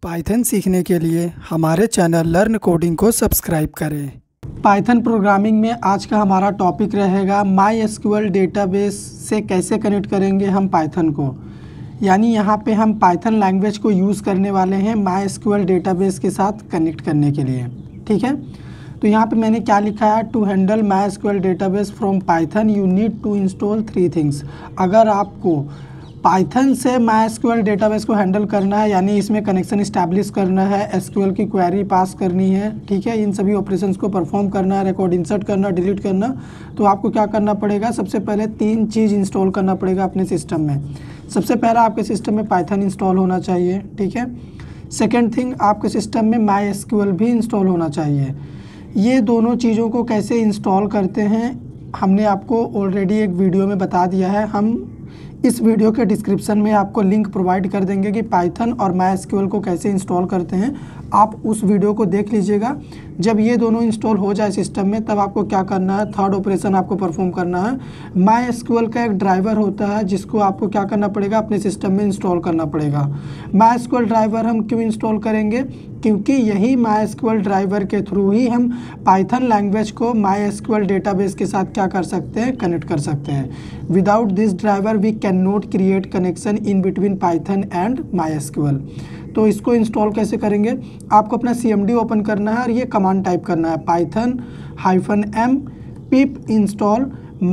Python सीखने के लिए हमारे चैनल लर्न कोडिंग को सब्सक्राइब करें। पाइथन प्रोग्रामिंग में आज का हमारा टॉपिक रहेगा MySQL डेटाबेस से कैसे कनेक्ट करेंगे हम पाइथन को। यानी यहाँ पे हम पाइथन लैंग्वेज को यूज़ करने वाले हैं MySQL डेटाबेस के साथ कनेक्ट करने के लिए। ठीक है, तो यहाँ पे मैंने क्या लिखा है, to handle MySQL database from Python you need to install 3 things. अगर आपको पाइथन से MySQL डेटाबेस को हैंडल करना है, यानी इसमें कनेक्शन इस्टेब्लिश करना है, SQL की क्वेरी पास करनी है, ठीक है, इन सभी ऑपरेशंस को परफॉर्म करना है, रिकॉर्ड इंसर्ट करना, डिलीट करना, तो आपको क्या करना पड़ेगा, सबसे पहले 3 चीज़ इंस्टॉल करना पड़ेगा अपने सिस्टम में। सबसे पहला आपके सिस्टम में पाइथन इंस्टॉल होना चाहिए। ठीक है, सेकेंड थिंग, आपके सिस्टम में MySQL भी इंस्टॉल होना चाहिए। ये दोनों चीज़ों को कैसे इंस्टॉल करते हैं हमने आपको ऑलरेडी एक वीडियो में बता दिया है। हम इस वीडियो के डिस्क्रिप्शन में आपको लिंक प्रोवाइड कर देंगे कि पाइथन और MySQL को कैसे इंस्टॉल करते हैं। आप उस वीडियो को देख लीजिएगा। जब ये दोनों इंस्टॉल हो जाए सिस्टम में, तब आपको क्या करना है, थर्ड ऑपरेशन आपको परफॉर्म करना है। MySQL का एक ड्राइवर होता है जिसको आपको क्या करना पड़ेगा, अपने सिस्टम में इंस्टॉल करना पड़ेगा। MySQL ड्राइवर हम क्यों इंस्टॉल करेंगे, क्योंकि यही MySQL ड्राइवर के थ्रू ही हम पाइथन लैंग्वेज को MySQL डेटाबेस के साथ क्या कर सकते हैं, कनेक्ट कर सकते हैं। Without this driver we can not create connection in between Python and MySQL। तो इसको इंस्टॉल कैसे करेंगे, आपको अपना CMD ओपन करना है और ये कमांड टाइप करना है, python-m pip install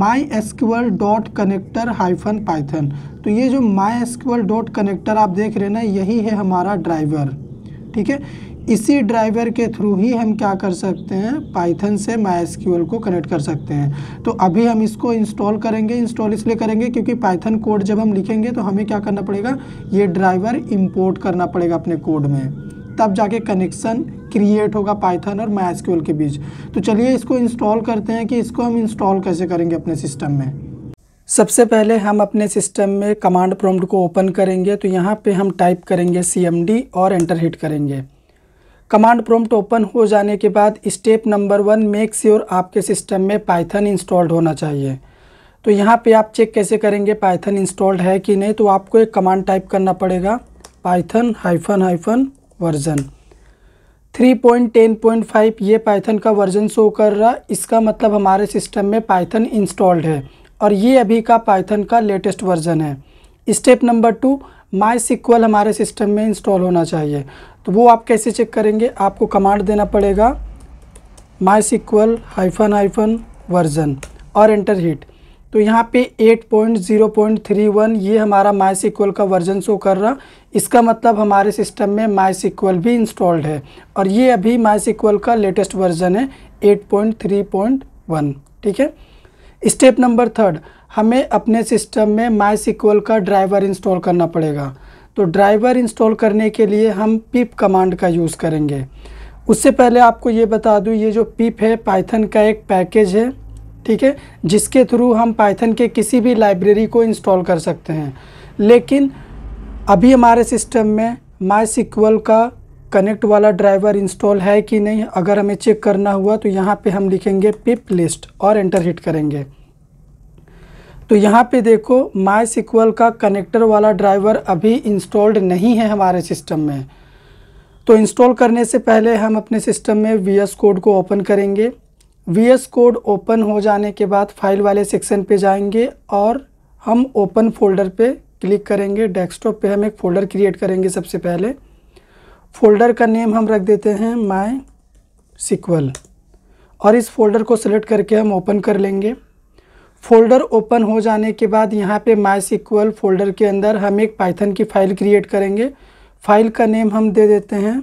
mysql.connector-python। तो ये जो mysql.connector आप देख रहे हैं ना, यही है हमारा ड्राइवर। ठीक है, इसी ड्राइवर के थ्रू ही हम क्या कर सकते हैं, पाइथन से MySQL को कनेक्ट कर सकते हैं। तो अभी हम इसको इंस्टॉल करेंगे। इंस्टॉल इसलिए करेंगे क्योंकि पाइथन कोड जब हम लिखेंगे तो हमें क्या करना पड़ेगा, ये ड्राइवर इंपोर्ट करना पड़ेगा अपने कोड में, तब जाके कनेक्शन क्रिएट होगा पाइथन और MySQL के बीच। तो चलिए इसको इंस्टॉल करते हैं कि इसको हम इंस्टॉल कैसे करेंगे अपने सिस्टम में। सबसे पहले हम अपने सिस्टम में कमांड प्रॉम्प्ट को ओपन करेंगे। तो यहाँ पे हम टाइप करेंगे CMD और एंटर हिट करेंगे। कमांड प्रॉम्प्ट ओपन हो जाने के बाद स्टेप नंबर 1, मेक श्योर आपके सिस्टम में पाइथन इंस्टॉल्ड होना चाहिए। तो यहाँ पे आप चेक कैसे करेंगे पाइथन इंस्टॉल्ड है कि नहीं, तो आपको एक कमांड टाइप करना पड़ेगा, python वर्जन 3.10.5। ये पाइथन का वर्जन शो कर रहा, इसका मतलब हमारे सिस्टम में पाइथन इंस्टॉल्ड है और ये अभी का पाइथन का लेटेस्ट वर्जन है। स्टेप नंबर 2, MySQL हमारे सिस्टम में इंस्टॉल होना चाहिए। तो वो आप कैसे चेक करेंगे, आपको कमांड देना पड़ेगा MySQL वर्जन और एंटर हिट। तो यहाँ पे 8.0.31 ये हमारा MySQL का वर्जन शो कर रहा, इसका मतलब हमारे सिस्टम में MySQL भी इंस्टॉल्ड है और ये अभी MySQL का लेटेस्ट वर्जन है 8.3.1। ठीक है, स्टेप नंबर 3, हमें अपने सिस्टम में MySQL का ड्राइवर इंस्टॉल करना पड़ेगा। तो ड्राइवर इंस्टॉल करने के लिए हम pip कमांड का यूज़ करेंगे। उससे पहले आपको ये बता दूँ, ये जो pip है पाइथन का एक पैकेज है, ठीक है, जिसके थ्रू हम पाइथन के किसी भी लाइब्रेरी को इंस्टॉल कर सकते हैं। लेकिन अभी हमारे सिस्टम में MySQL का कनेक्ट वाला ड्राइवर इंस्टॉल है कि नहीं, अगर हमें चेक करना हुआ तो यहाँ पे हम लिखेंगे pip list और एंटर हिट करेंगे। तो यहाँ पे देखो MySQL का कनेक्टर वाला ड्राइवर अभी इंस्टॉल्ड नहीं है हमारे सिस्टम में। तो इंस्टॉल करने से पहले हम अपने सिस्टम में VS कोड को ओपन करेंगे। VS कोड ओपन हो जाने के बाद फाइल वाले सेक्शन पे जाएंगे और हम ओपन फोल्डर पे क्लिक करेंगे। डेस्कटॉप पे हम एक फ़ोल्डर क्रिएट करेंगे। सबसे पहले फ़ोल्डर का नेम हम रख देते हैं MySQL और इस फोल्डर को सिलेक्ट करके हम ओपन कर लेंगे। फ़ोल्डर ओपन हो जाने के बाद यहाँ पे MySQL फ़ोल्डर के अंदर हम एक पाइथन की फ़ाइल क्रिएट करेंगे। फ़ाइल का नेम हम दे देते हैं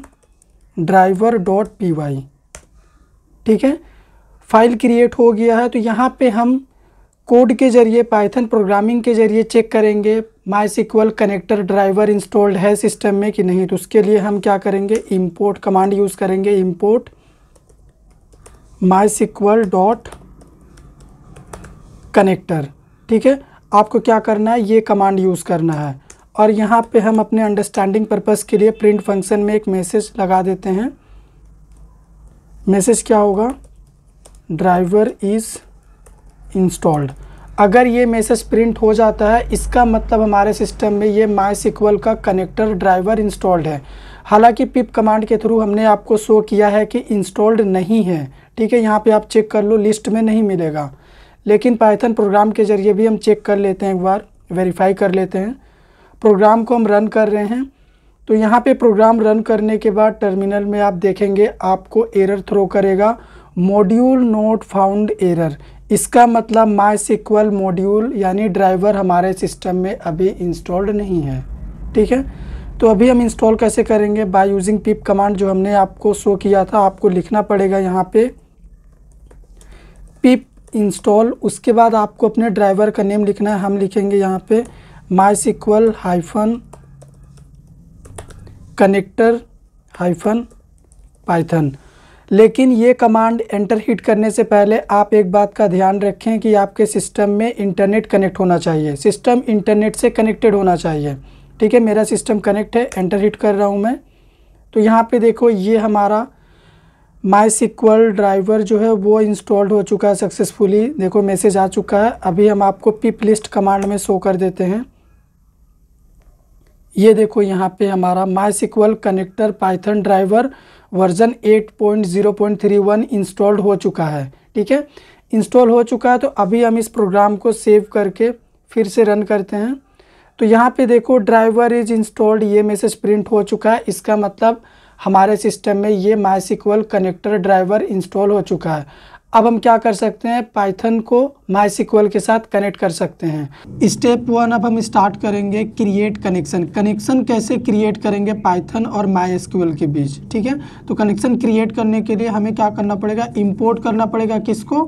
driver.py। ठीक है, फ़ाइल क्रिएट हो गया है। तो यहाँ पे हम कोड के ज़रिए, पाइथन प्रोग्रामिंग के ज़रिए चेक करेंगे MySQL कनेक्टर ड्राइवर इंस्टॉल्ड है सिस्टम में कि नहीं। तो उसके लिए हम क्या करेंगे, इंपोर्ट कमांड यूज़ करेंगे, इंपोर्ट MySQL.connector। ठीक है, आपको क्या करना है, ये कमांड यूज़ करना है और यहाँ पे हम अपने अंडरस्टैंडिंग पर्पस के लिए प्रिंट फंक्शन में एक मैसेज लगा देते हैं। मैसेज क्या होगा, ड्राइवर इज़ इंस्टॉल्ड। अगर ये मैसेज प्रिंट हो जाता है, इसका मतलब हमारे सिस्टम में ये MySQL का कनेक्टर ड्राइवर इंस्टॉल्ड है। हालांकि पिप कमांड के थ्रू हमने आपको शो किया है कि इंस्टॉल्ड नहीं है, ठीक है। यहाँ पे आप चेक कर लो, लिस्ट में नहीं मिलेगा, लेकिन पाइथन प्रोग्राम के ज़रिए भी हम चेक कर लेते हैं, एक बार वेरीफाई कर लेते हैं। प्रोग्राम को हम रन कर रहे हैं, तो यहाँ पे प्रोग्राम रन करने के बाद टर्मिनल में आप देखेंगे आपको एरर थ्रो करेगा, मॉड्यूल नॉट फाउंड एरर। इसका मतलब MySQL मॉड्यूल यानी ड्राइवर हमारे सिस्टम में अभी इंस्टॉल्ड नहीं है, ठीक है। तो अभी हम इंस्टॉल कैसे करेंगे, बाय यूजिंग पिप कमांड जो हमने आपको शो किया था। आपको लिखना पड़ेगा यहाँ पे पिप इंस्टॉल, उसके बाद आपको अपने ड्राइवर का नेम लिखना है। हम लिखेंगे यहाँ पे MySQL कनेक्टर पाइथन। लेकिन ये कमांड एंटर हिट करने से पहले आप एक बात का ध्यान रखें कि आपके सिस्टम में इंटरनेट कनेक्ट होना चाहिए, सिस्टम इंटरनेट से कनेक्टेड होना चाहिए, ठीक है। मेरा सिस्टम कनेक्ट है, एंटर हिट कर रहा हूँ मैं। तो यहाँ पे देखो ये हमारा MySQL ड्राइवर जो है वो इंस्टॉल्ड हो चुका है सक्सेसफुली, देखो मैसेज आ चुका है। अभी हम आपको पिप लिस्ट कमांड में शो कर देते हैं। ये देखो यहाँ पे हमारा MySQL connector Python driver version 8.0.31 installed हो चुका है, ठीक है। इंस्टॉल हो चुका है, तो अभी हम इस प्रोग्राम को सेव करके फिर से रन करते हैं। तो यहाँ पे देखो ड्राइवर इज इंस्टॉल्ड, ये मैसेज प्रिंट हो चुका है। इसका मतलब हमारे सिस्टम में ये MySQL कनेक्टर ड्राइवर इंस्टॉल हो चुका है। अब हम क्या कर सकते हैं, पाइथन को MySQL के साथ कनेक्ट कर सकते हैं। स्टेप 1 अब हम स्टार्ट करेंगे क्रिएट कनेक्शन। कनेक्शन कैसे क्रिएट करेंगे पाइथन और MySQL के बीच, ठीक है। तो कनेक्शन क्रिएट करने के लिए हमें क्या करना पड़ेगा, इंपोर्ट करना पड़ेगा किसको,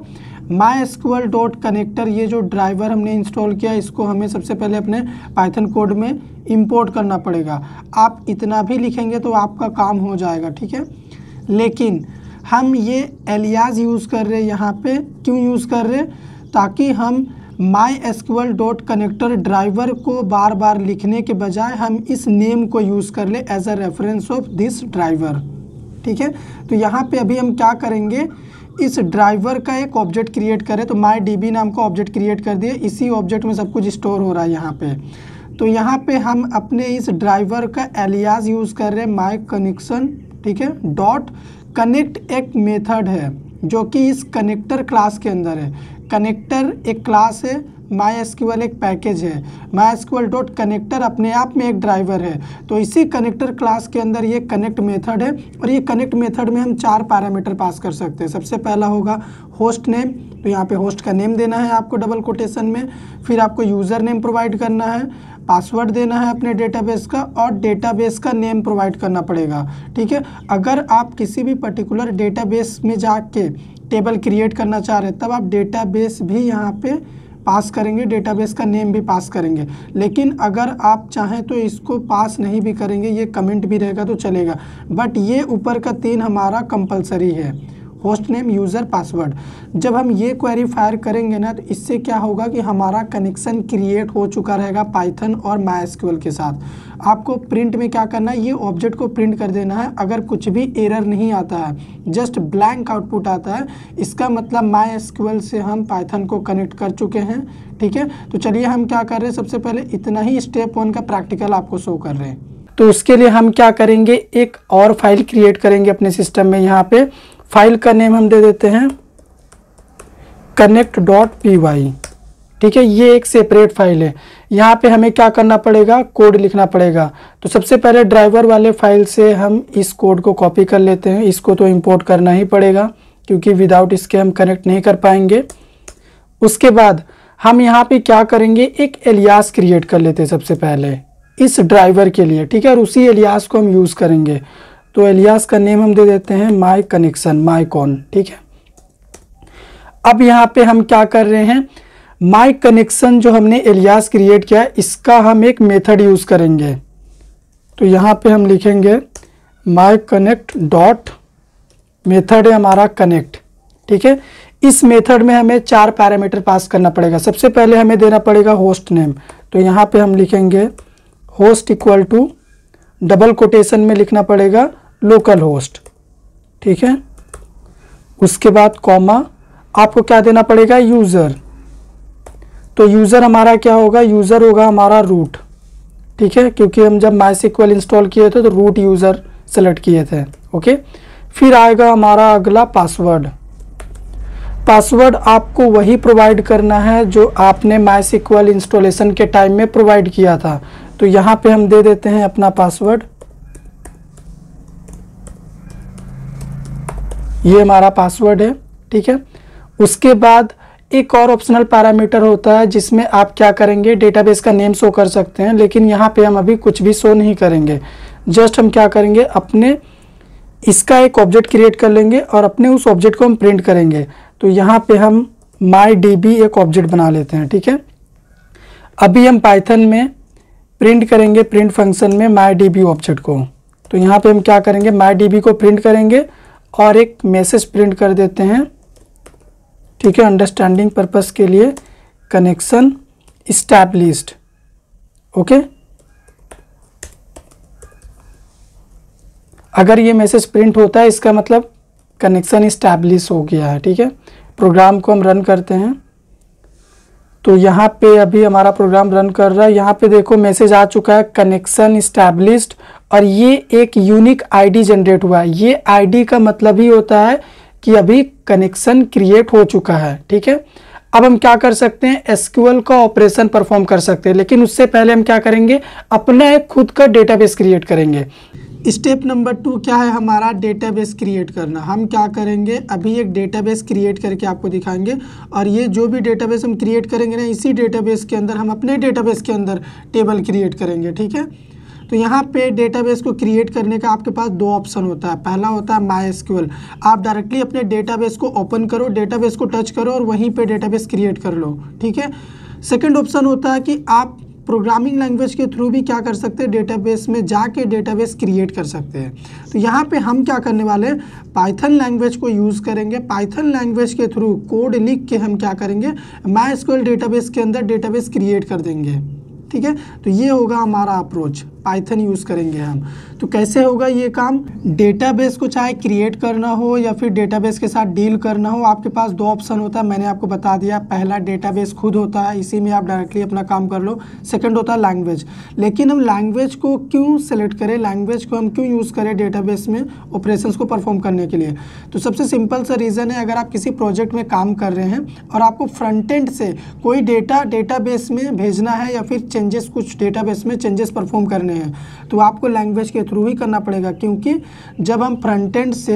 MySQL.connector। ये जो ड्राइवर हमने इंस्टॉल किया इसको हमें सबसे पहले अपने पाइथन कोड में इंपोर्ट करना पड़ेगा। आप इतना भी लिखेंगे तो आपका काम हो जाएगा, ठीक है। लेकिन हम ये एलियास यूज़ कर रहे हैं यहाँ पे, क्यों यूज़ कर रहे हैं, ताकि हम MySQL.connector ड्राइवर को बार बार लिखने के बजाय हम इस नेम को यूज़ कर ले as a reference of this driver, ठीक है। तो यहाँ पे अभी हम क्या करेंगे, इस ड्राइवर का एक ऑब्जेक्ट क्रिएट करें। तो MyDB नाम का ऑब्जेक्ट क्रिएट कर दिए, इसी ऑब्जेक्ट में सब कुछ स्टोर हो रहा है यहाँ पे। तो यहाँ पे हम अपने इस ड्राइवर का एलियास यूज़ कर रहे हैं MyConnection, ठीक है। डॉट कनेक्ट एक मेथड है जो कि इस कनेक्टर क्लास के अंदर है। कनेक्टर एक क्लास है, MySQL एक पैकेज है, MySQL.connector अपने आप में एक ड्राइवर है। तो इसी कनेक्टर क्लास के अंदर ये कनेक्ट मेथड है, और ये कनेक्ट मेथड में हम 4 पैरामीटर पास कर सकते हैं। सबसे पहला होगा होस्ट नेम, तो यहाँ पे होस्ट का नेम देना है आपको डबल कोटेशन में। फिर आपको यूज़र नेम प्रोवाइड करना है, पासवर्ड देना है अपने डेटाबेस का, और डेटाबेस का नेम प्रोवाइड करना पड़ेगा, ठीक है। अगर आप किसी भी पर्टिकुलर डेटाबेस में जाके टेबल क्रिएट करना चाह रहे हैं तब आप डेटाबेस भी यहाँ पे पास करेंगे, डेटाबेस का नेम भी पास करेंगे। लेकिन अगर आप चाहें तो इसको पास नहीं भी करेंगे, ये कमेंट भी रहेगा तो चलेगा, बट ये ऊपर का 3 हमारा कंपलसरी है, होस्ट नेम, यूज़र, पासवर्ड। जब हम ये क्वेरी फायर करेंगे ना, तो इससे क्या होगा कि हमारा कनेक्शन क्रिएट हो चुका रहेगा पाइथन और MySQL के साथ। आपको प्रिंट में क्या करना है, ये ऑब्जेक्ट को प्रिंट कर देना है। अगर कुछ भी एरर नहीं आता है, जस्ट ब्लैंक आउटपुट आता है, इसका मतलब MySQL से हम पाइथन को कनेक्ट कर चुके हैं, ठीक है। तो चलिए हम क्या कर रहे हैं, सबसे पहले इतना ही स्टेप 1 का प्रैक्टिकल आपको शो कर रहे हैं। तो उसके लिए हम क्या करेंगे, एक और फाइल क्रिएट करेंगे अपने सिस्टम में। यहाँ पे फाइल का नेम हम दे देते हैं connect.py, ठीक है। ये एक सेपरेट फाइल है। यहाँ पे हमें क्या करना पड़ेगा, कोड लिखना पड़ेगा। तो सबसे पहले ड्राइवर वाले फाइल से हम इस कोड को कॉपी कर लेते हैं। इसको तो इंपोर्ट करना ही पड़ेगा क्योंकि विदाउट इसके हम कनेक्ट नहीं कर पाएंगे। उसके बाद हम यहाँ पे क्या करेंगे, एक एलियास क्रिएट कर लेते हैं सबसे पहले इस ड्राइवर के लिए, ठीक है। और उसी एलियास को हम यूज़ करेंगे। तो एलियास का नेम हम दे देते हैं MyConnection, MyCon, ठीक है। अब यहाँ पे हम क्या कर रहे हैं, MyConnection जो हमने एलियास क्रिएट किया है इसका हम एक मेथड यूज़ करेंगे। तो यहाँ पे हम लिखेंगे MyConnect डॉट मेथड है हमारा कनेक्ट, ठीक है। इस मेथड में हमें 4 पैरामीटर पास करना पड़ेगा। सबसे पहले हमें देना पड़ेगा होस्ट नेम। तो यहाँ पे हम लिखेंगे host equal to double quotation में लिखना पड़ेगा लोकल होस्ट, ठीक है। उसके बाद कॉमा, आपको क्या देना पड़ेगा, यूज़र। तो यूज़र हमारा क्या होगा, यूज़र होगा हमारा रूट, ठीक है। क्योंकि हम जब MySQL इंस्टॉल किए थे तो रूट यूज़र सेलेक्ट किए थे। ओके, फिर आएगा हमारा अगला पासवर्ड। पासवर्ड आपको वही प्रोवाइड करना है जो आपने MySQL इंस्टॉलेशन के टाइम में प्रोवाइड किया था। तो यहाँ पे हम दे देते हैं अपना पासवर्ड। ये हमारा पासवर्ड है, ठीक है। उसके बाद एक और ऑप्शनल पैरामीटर होता है जिसमें आप क्या करेंगे, डेटाबेस का नेम शो कर सकते हैं, लेकिन यहाँ पे हम अभी कुछ भी शो नहीं करेंगे। जस्ट हम क्या करेंगे, अपने इसका एक ऑब्जेक्ट क्रिएट कर लेंगे और अपने उस ऑब्जेक्ट को हम प्रिंट करेंगे। तो यहाँ पे हम MyDB एक ऑब्जेक्ट बना लेते हैं, ठीक है। अभी हम पाइथन में प्रिंट करेंगे, प्रिंट फंक्शन में MyDB ऑब्जेक्ट को। तो यहाँ पे हम क्या करेंगे, MyDB को प्रिंट करेंगे और एक मैसेज प्रिंट कर देते हैं, ठीक है, अंडरस्टैंडिंग पर्पस के लिए, कनेक्शन इस्टैब्लिश्ड। ओके, अगर ये मैसेज प्रिंट होता है इसका मतलब कनेक्शन इस्टैब्लिश हो गया है, ठीक है। प्रोग्राम को हम रन करते हैं। तो यहाँ पे अभी हमारा प्रोग्राम रन कर रहा है। यहाँ पे देखो मैसेज आ चुका है, कनेक्शन इस्टैब्लिश्ड, और ये एक यूनिक आईडी जनरेट हुआ है। ये आईडी का मतलब ही होता है कि अभी कनेक्शन क्रिएट हो चुका है, ठीक है। अब हम क्या कर सकते हैं, एसक्यूएल का ऑपरेशन परफॉर्म कर सकते हैं, लेकिन उससे पहले हम क्या करेंगे, अपना एक खुद का डेटाबेस क्रिएट करेंगे। स्टेप नंबर 2 क्या है हमारा, डेटाबेस क्रिएट करना। हम क्या करेंगे, अभी एक डेटाबेस क्रिएट करके आपको दिखाएंगे, और ये जो भी डेटाबेस हम क्रिएट करेंगे ना, इसी डेटाबेस के अंदर हम अपने डेटाबेस के अंदर टेबल क्रिएट करेंगे, ठीक है। तो यहाँ पे डेटाबेस को क्रिएट करने का आपके पास 2 ऑप्शन होता है। पहला होता है MySQL, आप डायरेक्टली अपने डेटाबेस को ओपन करो, डेटाबेस को टच करो और वहीं पे डेटाबेस क्रिएट कर लो, ठीक है। सेकंड ऑप्शन होता है कि आप प्रोग्रामिंग लैंग्वेज के थ्रू भी क्या कर सकते हैं, डेटाबेस में जाके डेटाबेस क्रिएट कर सकते हैं। तो यहाँ पे हम क्या करने वाले हैं, पाइथन लैंग्वेज को यूज़ करेंगे। पाइथन लैंग्वेज के थ्रू कोड लिख के हम क्या करेंगे, MySQL डेटाबेस के अंदर डेटाबेस क्रिएट कर देंगे, ठीक है। तो ये होगा हमारा अप्रोच, पाइथन यूज़ करेंगे हम। तो कैसे होगा ये काम, डेटाबेस को चाहे क्रिएट करना हो या फिर डेटाबेस के साथ डील करना हो, आपके पास 2 ऑप्शन होता है, मैंने आपको बता दिया। पहला डेटाबेस खुद होता है, इसी में आप डायरेक्टली अपना काम कर लो। सेकंड होता है लैंग्वेज। लेकिन हम लैंग्वेज को क्यों सेलेक्ट करें, लैंग्वेज को हम क्यों यूज़ करें डेटाबेस में ऑपरेशंस को परफॉर्म करने के लिए। तो सबसे सिंपल सा रीज़न है, अगर आप किसी प्रोजेक्ट में काम कर रहे हैं और आपको फ्रंट एंड से कोई डेटाबेस में भेजना है या फिर चेंजेस, कुछ डेटाबेस में चेंजेस परफॉर्म करने हैं, तो आपको लैंग्वेज के थ्रू ही करना पड़ेगा। क्योंकि जब हम फ्रंट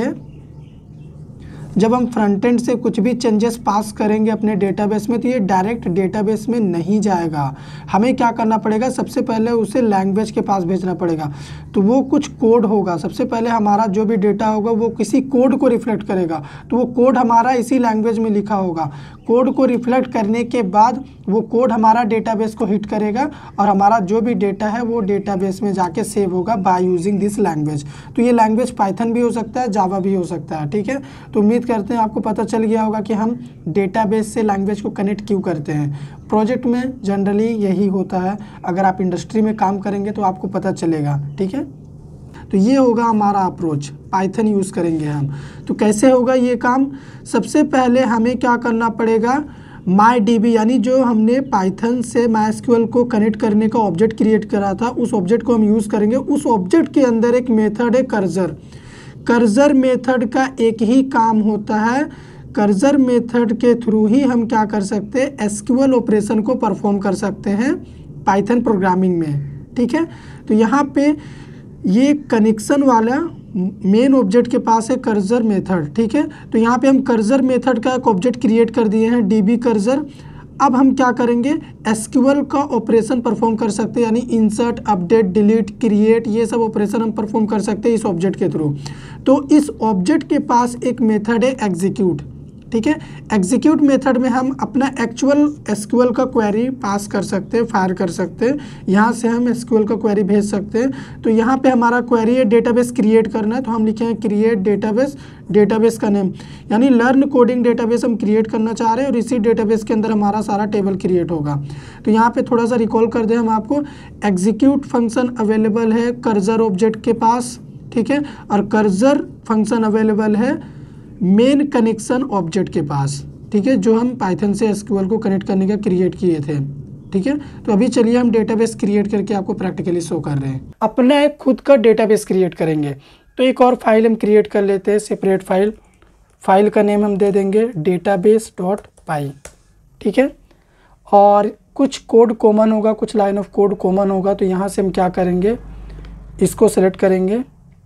एंड से कुछ भी चेंजेस पास करेंगे अपने डेटाबेस में, तो ये डायरेक्ट डेटाबेस में नहीं जाएगा। हमें क्या करना पड़ेगा, सबसे पहले उसे लैंग्वेज के पास भेजना पड़ेगा। तो वो कुछ कोड होगा, सबसे पहले हमारा जो भी डेटा होगा वो किसी कोड को रिफ्लेक्ट करेगा। तो वो कोड हमारा इसी लैंग्वेज में लिखा होगा। कोड को रिफ्लेक्ट करने के बाद वो कोड हमारा डेटाबेस को हिट करेगा और हमारा जो भी डेटा है वो डेटाबेस में जाके सेव होगा बाय यूजिंग दिस लैंग्वेज। तो ये लैंग्वेज पाइथन भी हो सकता है, जावा भी हो सकता है, ठीक है। तो उम्मीद करते हैं आपको पता चल गया होगा कि हम डेटाबेस से लैंग्वेज को कनेक्ट क्यों करते हैं। प्रोजेक्ट में जनरली यही होता है, अगर आप इंडस्ट्री में काम करेंगे तो आपको पता चलेगा, ठीक है। तो ये होगा हमारा अप्रोच, पाइथन यूज़ करेंगे हम। तो कैसे होगा ये काम, सबसे पहले हमें क्या करना पड़ेगा, MyDB यानी जो हमने पाइथन से MySQL को कनेक्ट करने का ऑब्जेक्ट क्रिएट करा था, उस ऑब्जेक्ट को हम यूज़ करेंगे। उस ऑब्जेक्ट के अंदर एक मेथड है कर्सर। कर्सर मेथड का एक ही काम होता है, कर्सर मेथड के थ्रू ही हम क्या कर सकते हैं, एसक्यूएल ऑपरेशन को परफॉर्म कर सकते हैं पाइथन प्रोग्रामिंग में, ठीक है। तो यहाँ पे ये कनेक्शन वाला मेन ऑब्जेक्ट के पास है कर्सर मेथड, ठीक है। तो यहाँ पे हम कर्सर मेथड का एक ऑब्जेक्ट क्रिएट कर दिए हैं, DB कर्सर। अब हम क्या करेंगे, एसक्यूएल का ऑपरेशन परफॉर्म कर सकते हैं, यानी इंसर्ट, अपडेट, डिलीट, क्रिएट, ये सब ऑपरेशन हम परफॉर्म कर सकते हैं इस ऑब्जेक्ट के थ्रू। तो इस ऑब्जेक्ट के पास एक मेथड है एग्जीक्यूट, ठीक है। एग्जीक्यूट मेथड में हम अपना एक्चुअल एसक्यूएल का क्वेरी पास कर सकते हैं, फायर कर सकते हैं, यहाँ से हम एसक्यूएल का क्वेरी भेज सकते हैं। तो यहाँ पे हमारा क्वेरी है डेटाबेस क्रिएट करना है, तो हम लिखेंगे क्रिएट डेटाबेस, डेटाबेस का नेम यानी लर्न कोडिंग डेटाबेस हम क्रिएट करना चाह रहे हैं और इसी डेटाबेस के अंदर हमारा सारा टेबल क्रिएट होगा। तो यहाँ पे थोड़ा सा रिकॉल कर दें हम आपको, एग्जीक्यूट फंक्शन अवेलेबल है कर्सर ऑब्जेक्ट के पास, ठीक है, और कर्सर फंक्शन अवेलेबल है मेन कनेक्शन ऑब्जेक्ट के पास, ठीक है, जो हम पाइथन से एसक्यूएल को कनेक्ट करने का क्रिएट किए थे, ठीक है। तो अभी चलिए हम डेटाबेस क्रिएट करके आपको प्रैक्टिकली शो कर रहे हैं। अपना एक खुद का डेटाबेस क्रिएट करेंगे। तो एक और फाइल हम क्रिएट कर लेते हैं, सेपरेट फाइल का नेम हम दे देंगे database.py, ठीक है। और कुछ कोड कॉमन होगा, कुछ लाइन ऑफ कोड कॉमन होगा, तो यहाँ से हम क्या करेंगे, इसको सेलेक्ट करेंगे,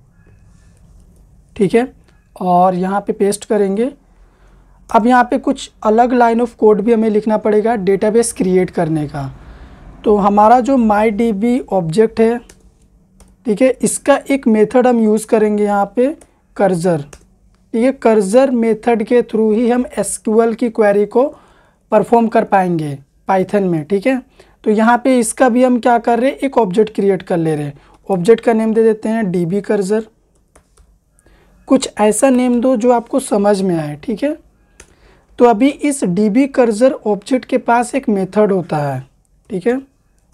ठीक है, और यहाँ पे पेस्ट करेंगे। अब यहाँ पे कुछ अलग लाइन ऑफ कोड भी हमें लिखना पड़ेगा डेटाबेस क्रिएट करने का। तो हमारा जो MyDB ऑब्जेक्ट है, ठीक है, इसका एक मेथड हम यूज़ करेंगे यहाँ पे कर्सर, ठीक है। कर्सर मेथड के थ्रू ही हम SQL की क्वेरी को परफॉर्म कर पाएंगे पाइथन में, ठीक है। तो यहाँ पे इसका भी हम क्या कर रहे हैं, एक ऑब्जेक्ट क्रिएट कर ले रहे हैं। ऑब्जेक्ट का नेम दे देते हैं DB कर्सर। कुछ ऐसा नेम दो जो आपको समझ में आए, ठीक है। तो अभी इस DB कर्सर ऑब्जेक्ट के पास एक मेथड होता है, ठीक है।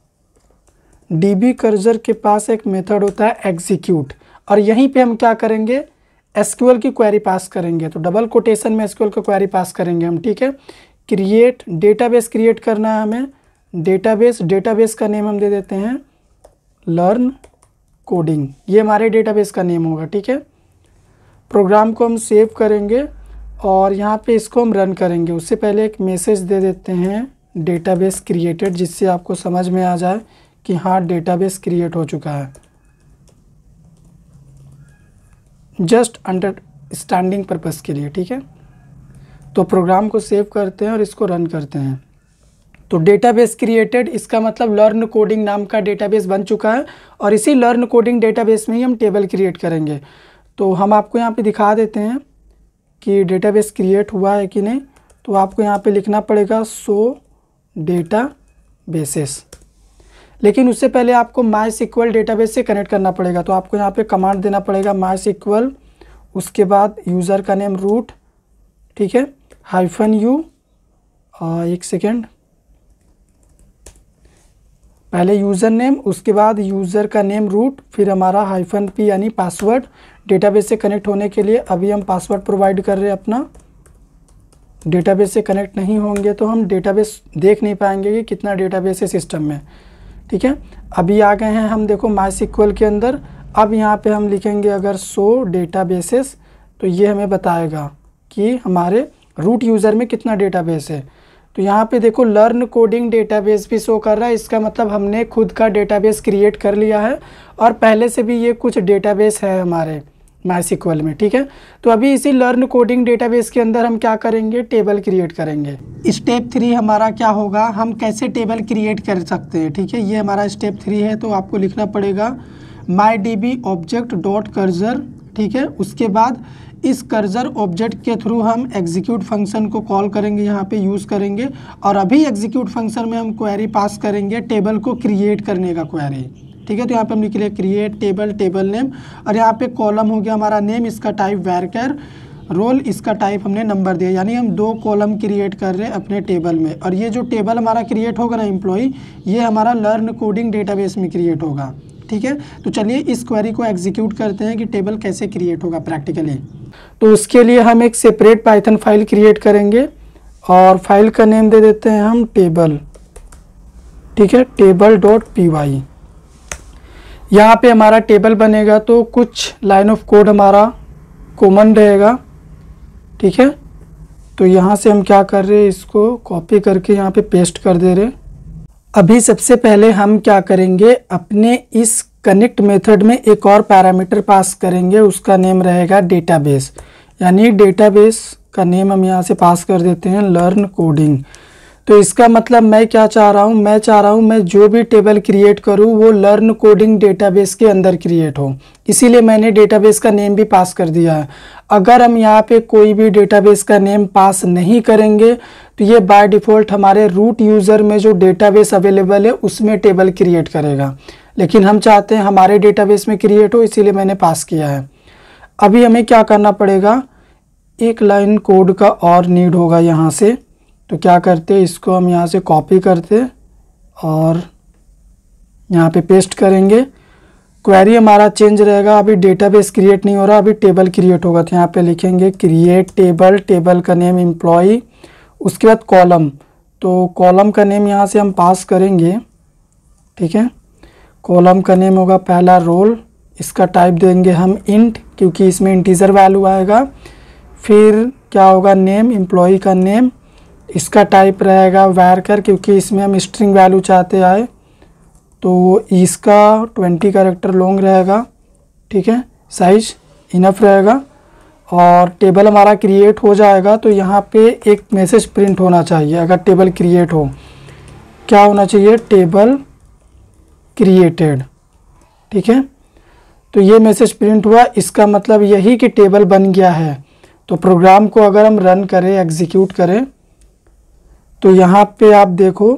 DB कर्सर के पास एक मेथड होता है एग्जीक्यूट, और यहीं पे हम क्या करेंगे, SQL की क्वेरी पास करेंगे। तो डबल कोटेशन में SQL की क्वेरी पास करेंगे हम, ठीक है। क्रिएट डेटाबेस क्रिएट करना है हमें, डेटाबेस का नेम हम दे देते हैं लर्न कोडिंग, ये हमारे डेटाबेस का नेम होगा, ठीक है। प्रोग्राम को हम सेव करेंगे और यहाँ पे इसको हम रन करेंगे। उससे पहले एक मैसेज दे देते हैं डेटाबेस क्रिएटेड, जिससे आपको समझ में आ जाए कि हाँ डेटाबेस क्रिएट हो चुका है, जस्ट अंडरस्टैंडिंग पर्पस के लिए, ठीक है। तो प्रोग्राम को सेव करते हैं और इसको रन करते हैं। तो डेटाबेस क्रिएटेड, इसका मतलब लर्न कोडिंग नाम का डेटाबेस बन चुका है, और इसी लर्न कोडिंग डेटाबेस में ही हम टेबल क्रिएट करेंगे। तो हम आपको यहाँ पे दिखा देते हैं कि डेटाबेस क्रिएट हुआ है कि नहीं। तो आपको यहाँ पे लिखना पड़ेगा शो डेटाबेसेस, लेकिन उससे पहले आपको MySQL डेटाबेस से कनेक्ट करना पड़ेगा। तो आपको यहाँ पे कमांड देना पड़ेगा MySQL, उसके बाद यूज़र का नेम रूट, ठीक है, -u, एक सेकेंड, पहले यूज़र नेम, उसके बाद यूज़र का नेम रूट, फिर हमारा -p यानी पासवर्ड। डेटाबेस से कनेक्ट होने के लिए अभी हम पासवर्ड प्रोवाइड कर रहे हैं अपना। डेटाबेस से कनेक्ट नहीं होंगे तो हम डेटाबेस देख नहीं पाएंगे कि कितना डेटाबेस है सिस्टम में, ठीक है। अभी आ गए हैं हम, देखो MySQL के अंदर। अब यहाँ पे हम लिखेंगे अगर शो डेटाबेसेस, तो ये हमें बताएगा कि हमारे रूट यूज़र में कितना डेटाबेस है। तो यहाँ पे देखो लर्न कोडिंग डेटाबेस भी शो कर रहा है, इसका मतलब हमने खुद का डेटाबेस क्रिएट कर लिया है, और पहले से भी ये कुछ डेटाबेस है हमारे MySQL में, ठीक है। तो अभी इसी लर्न कोडिंग डेटाबेस के अंदर हम क्या करेंगे, टेबल क्रिएट करेंगे। स्टेप 3 हमारा क्या होगा, हम कैसे टेबल क्रिएट कर सकते हैं, ठीक है। ये हमारा स्टेप 3 है। तो आपको लिखना पड़ेगा MyDB ऑब्जेक्ट डॉट कर्सर, ठीक है। उसके बाद इस कर्सर ऑब्जेक्ट के थ्रू हम एग्जीक्यूट फंक्शन को कॉल करेंगे, यहाँ पे यूज़ करेंगे, और अभी एग्जीक्यूट फंक्शन में हम क्वेरी पास करेंगे टेबल को क्रिएट करने का क्वेरी, ठीक है। तो यहाँ पे हम लिख रहे हैं क्रिएट टेबल नेम, और यहाँ पे कॉलम हो गया हमारा नेम, इसका टाइप वैरकर, रोल, इसका टाइप हमने नंबर दिया, यानी हम 2 कॉलम क्रिएट कर रहे हैं अपने टेबल में। और ये जो टेबल हमारा क्रिएट होगा ना एम्प्लॉई, ये हमारा लर्न कोडिंग डेटाबेस में क्रिएट होगा, ठीक है। तो चलिए इस क्वेरी को एग्जीक्यूट करते हैं कि टेबल कैसे क्रिएट होगा प्रैक्टिकली। तो उसके लिए हम एक सेपरेट पाइथन फाइल क्रिएट करेंगे, और फाइल का नेम दे देते हैं हम टेबल, ठीक है, table.py। यहाँ पे हमारा टेबल बनेगा, तो कुछ लाइन ऑफ कोड हमारा कॉमन रहेगा, ठीक है। तो यहाँ से हम क्या कर रहे हैं, इसको कॉपी करके यहाँ पे पेस्ट कर दे रहे। अभी सबसे पहले हम क्या करेंगे, अपने इस कनेक्ट मेथड में एक और पैरामीटर पास करेंगे, उसका नेम रहेगा डेटाबेस, यानी डेटाबेस का नेम हम यहाँ से पास कर देते हैं लर्न कोडिंग। तो इसका मतलब मैं क्या चाह रहा हूँ, मैं चाह रहा हूँ मैं जो भी टेबल क्रिएट करूँ वो लर्न कोडिंग डेटाबेस के अंदर क्रिएट हो, इसीलिए मैंने डेटाबेस का नेम भी पास कर दिया है। अगर हम यहाँ पे कोई भी डेटाबेस का नेम पास नहीं करेंगे तो ये बाय डिफ़ॉल्ट हमारे रूट यूज़र में जो डेटाबेस अवेलेबल है उसमें टेबल क्रिएट करेगा, लेकिन हम चाहते हैं हमारे डेटाबेस में क्रिएट हो, इसीलिए मैंने पास किया है। अभी हमें क्या करना पड़ेगा, एक लाइन कोड का और नीड होगा यहाँ से। तो क्या करते, इसको हम यहाँ से कॉपी करते और यहाँ पे पेस्ट करेंगे। क्वेरी हमारा चेंज रहेगा, अभी डेटाबेस क्रिएट नहीं हो रहा, अभी टेबल क्रिएट होगा। तो यहाँ पे लिखेंगे क्रिएट टेबल, टेबल का नेम एम्प्लॉई, उसके बाद कॉलम, तो कॉलम का नेम यहाँ से हम पास करेंगे, ठीक है। कॉलम का नेम होगा पहला रोल, इसका टाइप देंगे हम इंट, क्योंकि इसमें इंटीजर वैल्यू आएगा। फिर क्या होगा, नेम, एम्प्लॉय का नेम, इसका टाइप रहेगा वैरकर, क्योंकि इसमें हम स्ट्रिंग वैल्यू चाहते आए, तो इसका 20 कैरेक्टर लॉन्ग रहेगा, ठीक है, साइज इनफ रहेगा। और टेबल हमारा क्रिएट हो जाएगा, तो यहाँ पे एक मैसेज प्रिंट होना चाहिए। अगर टेबल क्रिएट हो, क्या होना चाहिए, टेबल क्रिएटेड, ठीक है। तो ये मैसेज प्रिंट हुआ, इसका मतलब यही कि टेबल बन गया है। तो प्रोग्राम को अगर हम रन करें, एग्जीक्यूट करें, तो यहाँ पे आप देखो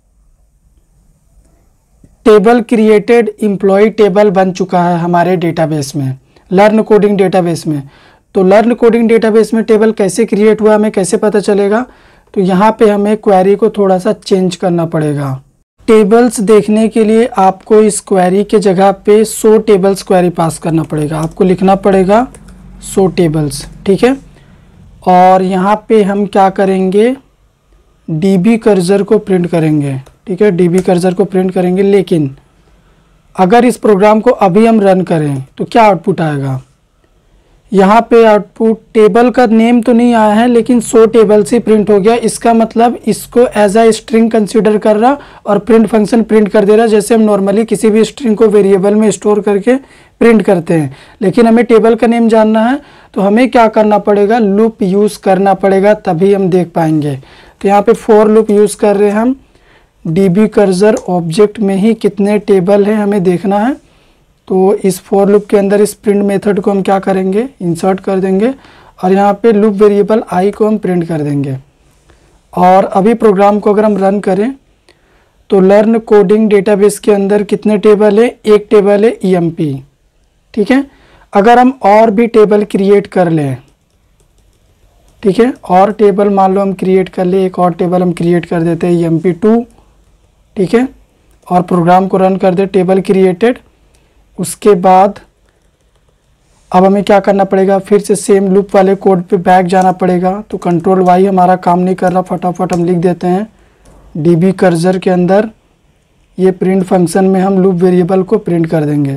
टेबल क्रिएटेड एम्प्लॉय टेबल बन चुका है हमारे डेटाबेस में, लर्न कोडिंग डेटाबेस में। तो लर्न कोडिंग डेटाबेस में टेबल कैसे क्रिएट हुआ, हमें कैसे पता चलेगा, तो यहाँ पे हमें क्वेरी को थोड़ा सा चेंज करना पड़ेगा। टेबल्स देखने के लिए आपको इस क्वेरी के जगह पे शो टेबल्स क्वेरी पास करना पड़ेगा। आपको लिखना पड़ेगा शो टेबल्स, ठीक है। और यहाँ पे हम क्या करेंगे, डीबी कर्सर को प्रिंट करेंगे, ठीक है, डीबी कर्सर को प्रिंट करेंगे। लेकिन अगर इस प्रोग्राम को अभी हम रन करें तो क्या आउटपुट आएगा, यहाँ पे आउटपुट टेबल का नेम तो नहीं आया है, लेकिन शो टेबल्स ही प्रिंट हो गया। इसका मतलब इसको एज अ स्ट्रिंग कंसीडर कर रहा और प्रिंट फंक्शन प्रिंट कर दे रहा, जैसे हम नॉर्मली किसी भी स्ट्रिंग को वेरिएबल में स्टोर करके प्रिंट करते हैं। लेकिन हमें टेबल का नेम जानना है, तो हमें क्या करना पड़ेगा, लूप यूज़ करना पड़ेगा, तभी हम देख पाएंगे। तो यहाँ पे फॉर लूप यूज़ कर रहे हैं हम। डीबी कर्सर ऑब्जेक्ट में ही कितने टेबल हैं हमें देखना है, तो इस फॉर लूप के अंदर इस प्रिंट मेथड को हम क्या करेंगे, इंसर्ट कर देंगे, और यहाँ पे लूप वेरिएबल आई को हम प्रिंट कर देंगे। और अभी प्रोग्राम को अगर हम रन करें, तो लर्न कोडिंग डेटाबेस के अंदर कितने टेबल है, एक टेबल है EMP, ठीक है। अगर हम और भी टेबल क्रिएट कर लें, ठीक है, और टेबल मान लो हम क्रिएट कर ले, एक और टेबल हम क्रिएट कर देते हैं EMP2, ठीक है, और प्रोग्राम को रन कर दे, टेबल क्रिएटेड। उसके बाद अब हमें क्या करना पड़ेगा, फिर से सेम लूप वाले कोड पे बैक जाना पड़ेगा। तो कंट्रोल वाई हमारा काम नहीं कर रहा, फटाफट हम लिख देते हैं डीबी कर्सर के अंदर ये प्रिंट फंक्शन में हम लूप वेरिएबल को प्रिंट कर देंगे,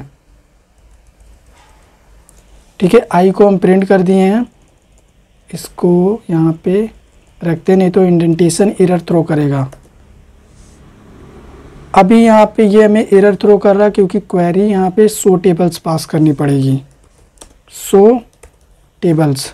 ठीक है। आई को हम प्रिंट कर दिए हैं, इसको यहाँ पे रखते, नहीं तो इंडेंटेशन एरर थ्रो करेगा। अभी यहाँ पे ये हमें एरर थ्रो कर रहा है, क्योंकि क्वेरी यहाँ पे शो टेबल्स पास करनी पड़ेगी, शो टेबल्स।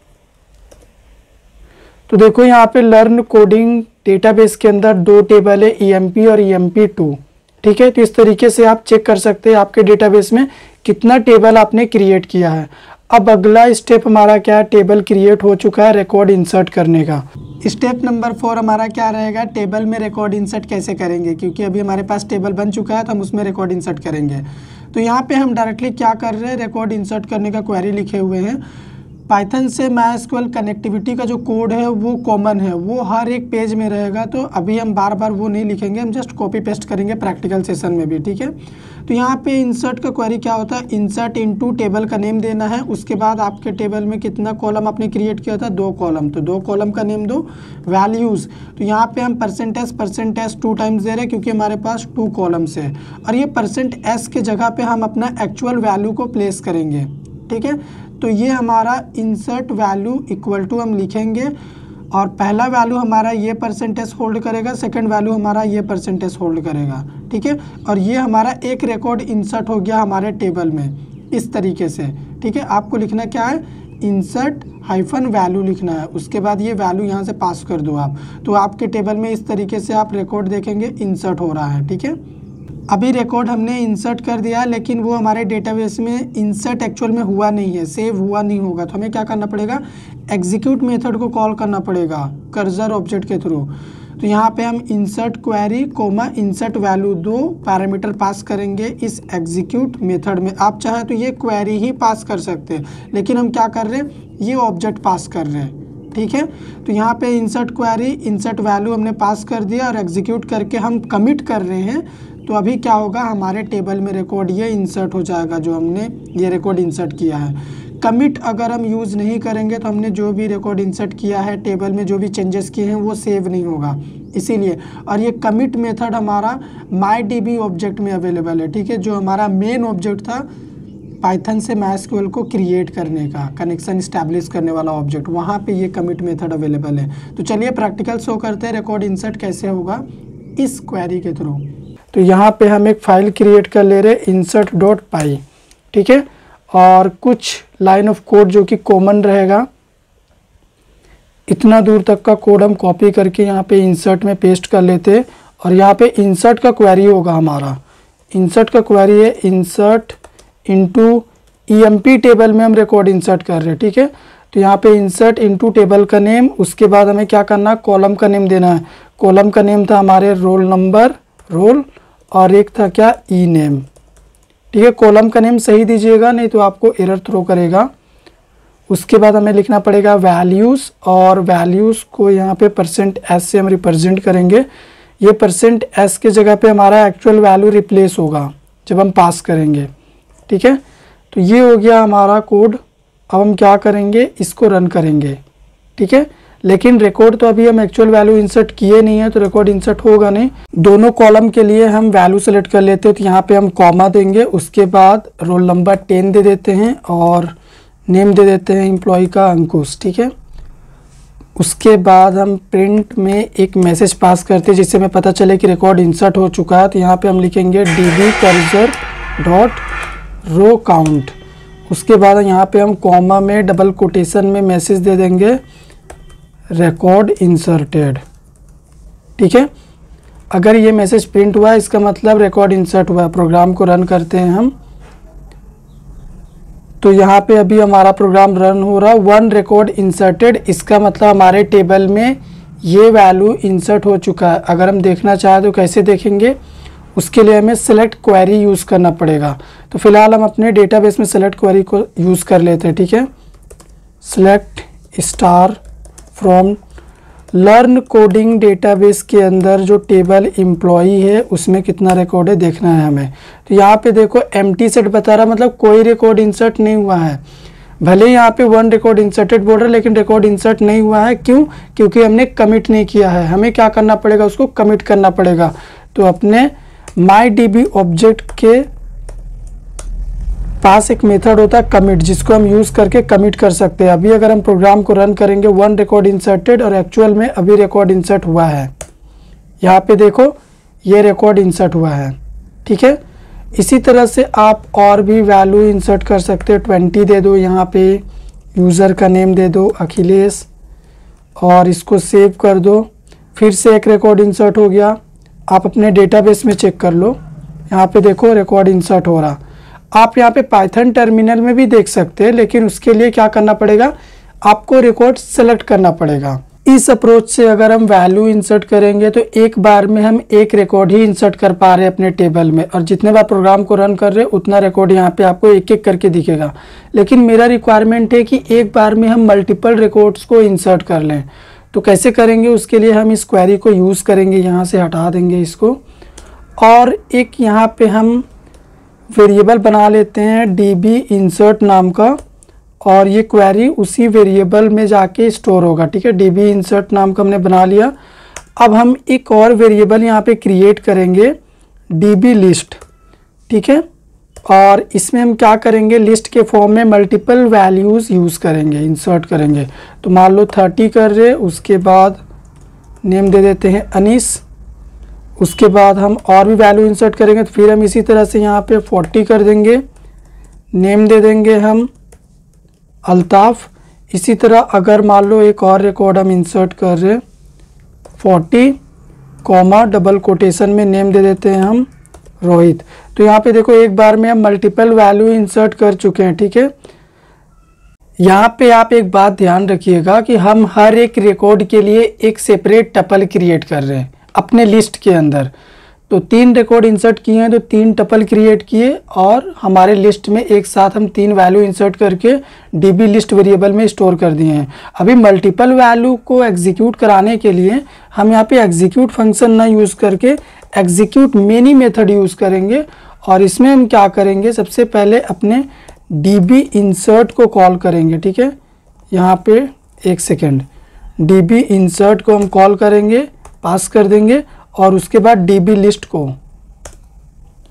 तो देखो यहाँ पे लर्न कोडिंग डेटाबेस के अंदर 2 टेबल है, EMP और EMP2, ठीक है। तो इस तरीके से आप चेक कर सकते हैं आपके डेटाबेस में कितना टेबल आपने क्रिएट किया है। अब अगला स्टेप हमारा क्या है, टेबल क्रिएट हो चुका है, रिकॉर्ड इंसर्ट करने का। स्टेप नंबर 4 हमारा क्या रहेगा, टेबल में रिकॉर्ड इंसर्ट कैसे करेंगे, क्योंकि अभी हमारे पास टेबल बन चुका है, तो हम उसमें रिकॉर्ड इंसर्ट करेंगे। तो यहाँ पे हम डायरेक्टली क्या कर रहे हैं, रिकॉर्ड इंसर्ट करने का क्वेरी लिखे हुए हैं। पाइथन से MySQL कनेक्टिविटी का जो कोड है वो कॉमन है, वो हर एक पेज में रहेगा। तो अभी हम बार बार वो नहीं लिखेंगे, हम जस्ट कॉपी पेस्ट करेंगे प्रैक्टिकल सेशन में भी, ठीक है। तो यहाँ पे इंसर्ट का क्वेरी क्या होता है, इंसर्ट इनटू टेबल का नेम देना है। उसके बाद आपके टेबल में कितना कॉलम आपने क्रिएट किया था, 2 कॉलम, तो 2 कॉलम का नेम दो। वैल्यूज़, तो यहाँ पे हम परसेंटेज 2 टाइम्स दे रहे हैं, क्योंकि हमारे पास 2 कॉलम्स है। और ये %s के जगह पे हम अपना एक्चुअल वैल्यू को प्लेस करेंगे, ठीक है। तो ये हमारा इंसर्ट वैल्यू इक्वल टू हम लिखेंगे, और पहला वैल्यू हमारा ये % होल्ड करेगा, सेकंड वैल्यू हमारा ये % होल्ड करेगा, ठीक है। और ये हमारा एक रिकॉर्ड इंसर्ट हो गया हमारे टेबल में इस तरीके से, ठीक है। आपको लिखना क्या है, इंसर्ट हाइफन वैल्यू लिखना है। उसके बाद ये वैल्यू यहाँ से पास कर दो आप, तो आपके टेबल में इस तरीके से आप रिकॉर्ड देखेंगे इंसर्ट हो रहा है, ठीक है। अभी रिकॉर्ड हमने इंसर्ट कर दिया, लेकिन वो हमारे डेटाबेस में इंसर्ट एक्चुअल में हुआ नहीं है, सेव हुआ नहीं होगा। तो हमें क्या करना पड़ेगा, एग्जीक्यूट मेथड को कॉल करना पड़ेगा कर्सर ऑब्जेक्ट के थ्रू। तो यहाँ पे हम insert query comma insert value 2 parameter pass करेंगे इस एग्जीक्यूट मेथड में। आप चाहे तो ये क्वेरी ही पास कर सकते हैं, लेकिन हम क्या कर रहे हैं, ये ऑब्जेक्ट पास कर रहे हैं, ठीक है। तो यहाँ पे इंसर्ट क्वेरी इंसर्ट वैल्यू हमने पास कर दिया, और एग्जीक्यूट करके हम कमिट कर रहे हैं। तो अभी क्या होगा, हमारे टेबल में रिकॉर्ड ये इंसर्ट हो जाएगा, जो हमने ये रिकॉर्ड इंसर्ट किया है। कमिट अगर हम यूज़ नहीं करेंगे, तो हमने जो भी रिकॉर्ड इंसर्ट किया है टेबल में, जो भी चेंजेस किए हैं, वो सेव नहीं होगा, इसीलिए। और ये कमिट मेथड हमारा MyDB ऑब्जेक्ट में अवेलेबल है, ठीक है। जो हमारा मेन ऑब्जेक्ट था पाइथन से MySQL को क्रिएट करने का, कनेक्शन इस्टेब्लिश करने वाला ऑब्जेक्ट, वहाँ पे ये कमिट मेथड अवेलेबल है। तो चलिए प्रैक्टिकल शो करते हैं रिकॉर्ड इंसर्ट कैसे होगा इस क्वेरी के थ्रू। तो यहाँ पे हम एक फ़ाइल क्रिएट कर ले रहे insert.py, ठीक है, और कुछ लाइन ऑफ कोड जो कि कॉमन रहेगा, इतना दूर तक का कोड हम कॉपी करके यहाँ पे इंसर्ट में पेस्ट कर लेते हैं। और यहाँ पे इंसर्ट का क्वेरी होगा हमारा, इंसर्ट का क्वेरी है इंसर्ट इनटू EMP टेबल में हम रिकॉर्ड इंसर्ट कर रहे हैं, ठीक है। तो यहाँ पे इंसर्ट इनटू टेबल का नेम, उसके बाद हमें क्या करना है, कॉलम का नेम देना है। कॉलम का नेम था हमारे रोल नंबर, रोल, और एक था क्या, ई नेम, ठीक है। कॉलम का नेम सही दीजिएगा, नहीं तो आपको एरर थ्रो करेगा। उसके बाद हमें लिखना पड़ेगा वैल्यूज़, और वैल्यूज़ को यहाँ पे %s से हम रिप्रेजेंट करेंगे। ये %s के जगह पे हमारा एक्चुअल वैल्यू रिप्लेस होगा जब हम पास करेंगे, ठीक है। तो ये हो गया हमारा कोड। अब हम क्या करेंगे, इसको रन करेंगे, ठीक है। लेकिन रिकॉर्ड तो अभी हम एक्चुअल वैल्यू इंसर्ट किए नहीं है, तो रिकॉर्ड इंसर्ट होगा नहीं। दोनों कॉलम के लिए हम वैल्यू सेलेक्ट कर लेते हैं। तो यहाँ पे हम कॉमा देंगे, उसके बाद रोल नंबर 10 दे देते हैं और नेम दे देते हैं एम्प्लॉय का अंकुश, ठीक है। उसके बाद हम प्रिंट में एक मैसेज पास करते हैं जिससे हमें पता चले कि रिकॉर्ड इंसर्ट हो चुका है। तो यहाँ पे हम लिखेंगे db cursor dot row count. उसके बाद यहाँ पे हम कॉमा में डबल कोटेशन में मैसेज दे देंगे रिकॉर्ड इंसर्टेड, ठीक है। अगर ये मैसेज प्रिंट हुआ है इसका मतलब रिकॉर्ड इंसर्ट हुआ है। प्रोग्राम को रन करते हैं हम। तो यहाँ पे अभी हमारा प्रोग्राम रन हो रहा है, 1 रिकॉर्ड इंसर्टेड, इसका मतलब हमारे टेबल में ये वैल्यू इंसर्ट हो चुका है। अगर हम देखना चाहें तो कैसे देखेंगे, उसके लिए हमें सेलेक्ट क्वेरी यूज़ करना पड़ेगा। तो फिलहाल हम अपने डेटाबेस में सेलेक्ट क्वेरी को यूज़ कर लेते हैं, ठीक है। Select star from learn coding database के अंदर जो टेबल एम्प्लॉई है उसमें कितना रिकॉर्ड है देखना है हमें। तो यहाँ पे देखो एम्प्टी सेट बता रहा, मतलब कोई रिकॉर्ड इंसर्ट नहीं हुआ है। भले यहाँ पे 1 रिकॉर्ड इंसर्टेड बोल रहा है, लेकिन रिकॉर्ड इंसर्ट नहीं हुआ है। क्यों? क्योंकि हमने कमिट नहीं किया है। हमें क्या करना पड़ेगा, उसको कमिट करना पड़ेगा। तो अपने MyDB ऑब्जेक्ट के पास एक मेथड होता है कमिट, जिसको हम यूज़ करके कमिट कर सकते हैं। अभी अगर हम प्रोग्राम को रन करेंगे 1 रिकॉर्ड इंसर्टेड, और एक्चुअल में अभी रिकॉर्ड इंसर्ट हुआ है। यहाँ पे देखो ये रिकॉर्ड इंसर्ट हुआ है, ठीक है। इसी तरह से आप और भी वैल्यू इंसर्ट कर सकते हो। 20 दे दो, यहाँ पे यूज़र का नेम दे दो अखिलेश, और इसको सेव कर दो। फिर से एक रिकॉर्ड इंसर्ट हो गया। आप अपने डेटाबेस में चेक कर लो, यहाँ पे देखो रिकॉर्ड इंसर्ट हो रहा। आप यहाँ पे पाइथन टर्मिनल में भी देख सकते हैं, लेकिन उसके लिए क्या करना पड़ेगा, आपको रिकॉर्ड सेलेक्ट करना पड़ेगा। इस अप्रोच से अगर हम वैल्यू इंसर्ट करेंगे तो एक बार में हम एक रिकॉर्ड ही इंसर्ट कर पा रहे हैं अपने टेबल में, और जितने बार प्रोग्राम को रन कर रहे हैं उतना रिकॉर्ड यहाँ पे आपको एक एक करके दिखेगा। लेकिन मेरा रिक्वायरमेंट है कि एक बार में हम मल्टीपल रिकॉर्ड्स को इंसर्ट कर लें। तो कैसे करेंगे, उसके लिए हम इस क्वेरी को यूज़ करेंगे। यहाँ से हटा देंगे इसको, और एक यहाँ पे हम वेरिएबल बना लेते हैं db insert नाम का, और ये क्वेरी उसी वेरिएबल में जाके स्टोर होगा, ठीक है। db insert नाम का हमने बना लिया। अब हम एक और वेरिएबल यहाँ पे क्रिएट करेंगे db list, ठीक है। और इसमें हम क्या करेंगे, लिस्ट के फॉर्म में मल्टीपल वैल्यूज़ यूज़ करेंगे, इंसर्ट करेंगे। तो मान लो 30 कर रहे, उसके बाद नेम दे देते हैं अनीस। उसके बाद हम और भी वैल्यू इंसर्ट करेंगे, तो फिर हम इसी तरह से यहाँ पे 40 कर देंगे, नेम दे देंगे हम अल्ताफ़। इसी तरह अगर मान लो एक और रिकॉर्ड हम इंसर्ट कर रहे 40 कॉमा डबल कोटेशन में नेम दे देते हैं हम रोहित। तो यहाँ पे देखो एक बार में हम मल्टीपल वैल्यू इंसर्ट कर चुके हैं, ठीक है। यहाँ पे आप एक बात ध्यान रखिएगा कि हम हर एक रिकॉर्ड के लिए एक सेपरेट टपल क्रिएट कर रहे हैं अपने लिस्ट के अंदर। तो 3 रिकॉर्ड इंसर्ट किए हैं तो 3 टपल क्रिएट किए, और हमारे लिस्ट में एक साथ हम 3 वैल्यू इंसर्ट करके db लिस्ट वेरिएबल में स्टोर कर दिए हैं। अभी मल्टीपल वैल्यू को एग्जीक्यूट कराने के लिए हम यहाँ पे एग्जीक्यूट फंक्शन ना यूज़ करके एग्जीक्यूट मेनी मेथड यूज़ करेंगे। और इसमें हम क्या करेंगे, सबसे पहले अपने db insert को कॉल करेंगे, ठीक है। यहाँ पे एक सेकेंड, db insert को हम कॉल करेंगे, पास कर देंगे, और उसके बाद db लिस्ट को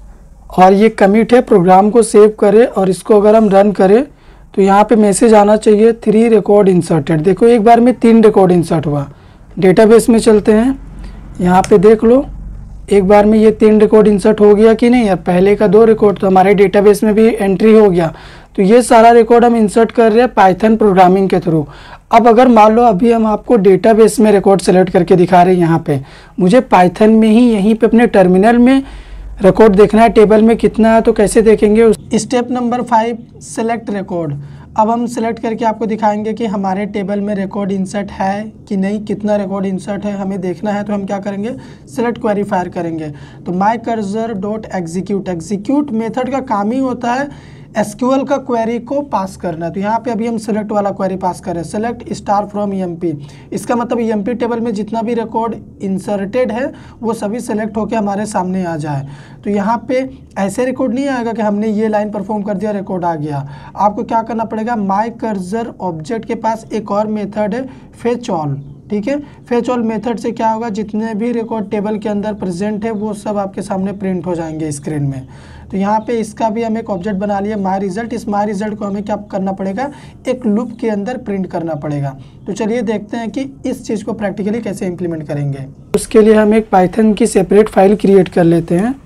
और ये कमिट है। प्रोग्राम को सेव करें और इसको अगर हम रन करें तो यहाँ पे मैसेज आना चाहिए 3 रिकॉर्ड इंसर्टेड। देखो एक बार में 3 रिकॉर्ड इंसर्ट हुआ। डेटाबेस में चलते हैं, यहाँ पे देख लो एक बार में ये 3 रिकॉर्ड इंसर्ट हो गया कि नहीं। अब पहले का 2 रिकॉर्ड तो हमारे डेटाबेस में भी एंट्री हो गया। तो ये सारा रिकॉर्ड हम इंसर्ट कर रहे हैं पाइथन प्रोग्रामिंग के थ्रू। अब अगर मान लो अभी हम आपको डेटाबेस में रिकॉर्ड सेलेक्ट करके दिखा रहे हैं, यहाँ पे मुझे पाइथन में ही यहीं पे अपने टर्मिनल में रिकॉर्ड देखना है, टेबल में कितना है, तो कैसे देखेंगे। Step number 5 select record. अब हम सेलेक्ट करके आपको दिखाएंगे कि हमारे टेबल में रिकॉर्ड इंसर्ट है कि नहीं, कितना रिकॉर्ड इंसर्ट है हमें देखना है। तो हम क्या करेंगे, सेलेक्ट क्वेरी फायर करेंगे। तो my cursor dot execute, execute method का काम ही होता है एसक्यूएल का क्वेरी को पास करना। तो यहाँ पे अभी हम सेलेक्ट वाला क्वेरी पास कर रहे हैं, सेलेक्ट स्टार फ्रॉम ईएमपी। इसका मतलब ईएमपी टेबल में जितना भी रिकॉर्ड इंसर्टेड है वो सभी सेलेक्ट होकर हमारे सामने आ जाए। तो यहाँ पे ऐसे रिकॉर्ड नहीं आएगा कि हमने ये लाइन परफॉर्म कर दिया रिकॉर्ड आ गया। आपको क्या करना पड़ेगा, माई कर्सर ऑब्जेक्ट के पास एक और मेथड है फेच ऑल। ठीक है, फेच ऑल मेथड से क्या होगा, जितने भी रिकॉर्ड टेबल के अंदर प्रेजेंट है वो सब आपके सामने प्रिंट हो जाएंगे स्क्रीन में। तो यहाँ पे इसका भी हम एक ऑब्जेक्ट बना लिया माई रिजल्ट। इस माई रिजल्ट को हमें क्या करना पड़ेगा, एक लूप के अंदर प्रिंट करना पड़ेगा। तो चलिए देखते हैं कि इस चीज़ को प्रैक्टिकली कैसे इंप्लीमेंट करेंगे। उसके लिए हम एक पाइथन की सेपरेट फाइल क्रिएट कर लेते हैं।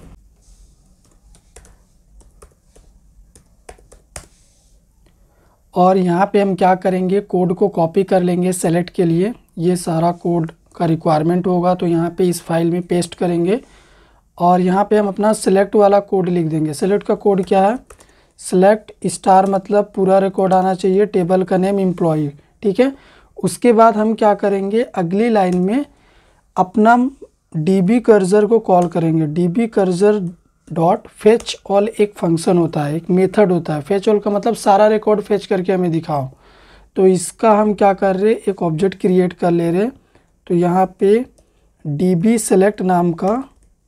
और यहाँ पे हम क्या करेंगे, कोड को कॉपी कर लेंगे सेलेक्ट के लिए। ये सारा कोड का रिक्वायरमेंट होगा तो यहाँ पे इस फाइल में पेस्ट करेंगे और यहाँ पे हम अपना सेलेक्ट वाला कोड लिख देंगे। सेलेक्ट का कोड क्या है, सेलेक्ट स्टार मतलब पूरा रिकॉर्ड आना चाहिए, टेबल का नेम एम्प्लॉई। ठीक है, उसके बाद हम क्या करेंगे, अगली लाइन में अपना डीबी कर्सर को कॉल करेंगे। DB cursor dot fetch all एक फंक्शन होता है, एक मेथड होता है। फेच ऑल का मतलब सारा रिकॉर्ड फेच करके हमें दिखाओ। तो इसका हम क्या कर रहे, एक ऑब्जेक्ट क्रिएट कर ले रहे। तो यहाँ पे डीबी सेलेक्ट नाम का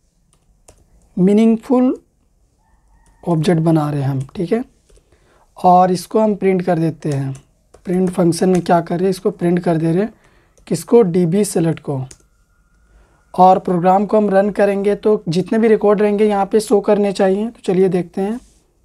मीनिंगफुल ऑब्जेक्ट बना रहे हैं हम। ठीक है, और इसको हम प्रिंट कर देते हैं। प्रिंट फंक्शन में क्या कर रहे हैं, इसको प्रिंट कर दे रहे हैं, किसको, डीबी सेलेक्ट को। और प्रोग्राम को हम रन करेंगे तो जितने भी रिकॉर्ड रहेंगे यहाँ पे शो करने चाहिए। तो चलिए देखते हैं।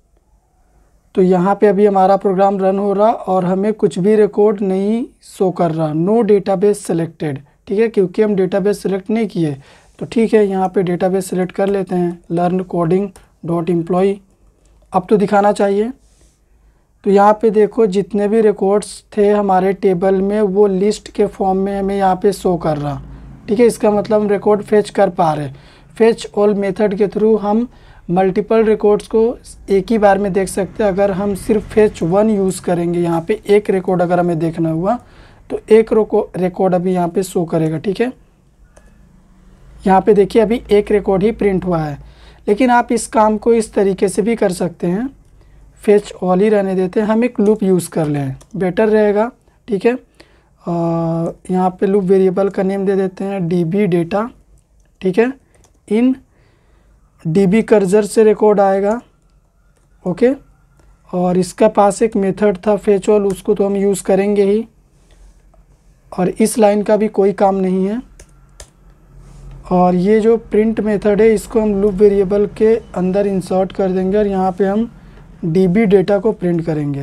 तो यहाँ पे अभी हमारा प्रोग्राम रन हो रहा और हमें कुछ भी रिकॉर्ड नहीं शो कर रहा, नो डेटाबेस सेलेक्टेड। ठीक है, क्योंकि हम डेटाबेस सेलेक्ट नहीं किए। तो ठीक है, यहाँ पे डेटाबेस सेलेक्ट कर लेते हैं, लर्न कोडिंग डॉट एम्प्लॉई। अब तो दिखाना चाहिए। तो यहाँ पे देखो जितने भी रिकॉर्ड्स थे हमारे टेबल में वो लिस्ट के फॉर्म में हमें यहाँ पे शो कर रहा। ठीक है, इसका मतलब हम रिकॉर्ड फेच कर पा रहे। फेच ऑल मेथड के थ्रू हम मल्टीपल रिकॉर्ड्स को एक ही बार में देख सकते हैं। अगर हम सिर्फ फेच 1 यूज़ करेंगे, यहाँ पे एक रिकॉर्ड अगर हमें देखना हुआ तो एक रिकॉर्ड अभी यहाँ पे शो करेगा। ठीक है, यहाँ पे देखिए अभी एक रिकॉर्ड ही प्रिंट हुआ है। लेकिन आप इस काम को इस तरीके से भी कर सकते हैं, फेच ऑल ही रहने देते हैं, हम एक लूप यूज़ कर लें, बेटर रहेगा। ठीक है, यहाँ पे लूप वेरिएबल का नेम दे देते हैं डीबी डेटा। ठीक है, इन डीबी कर्सर से रिकॉर्ड आएगा। ओके, और इसका पास एक मेथड था फेच ऑल, उसको तो हम यूज़ करेंगे ही। और इस लाइन का भी कोई काम नहीं है। और ये जो प्रिंट मेथड है इसको हम लूप वेरिएबल के अंदर इंसर्ट कर देंगे और यहाँ पे हम डीबी डेटा को प्रिंट करेंगे।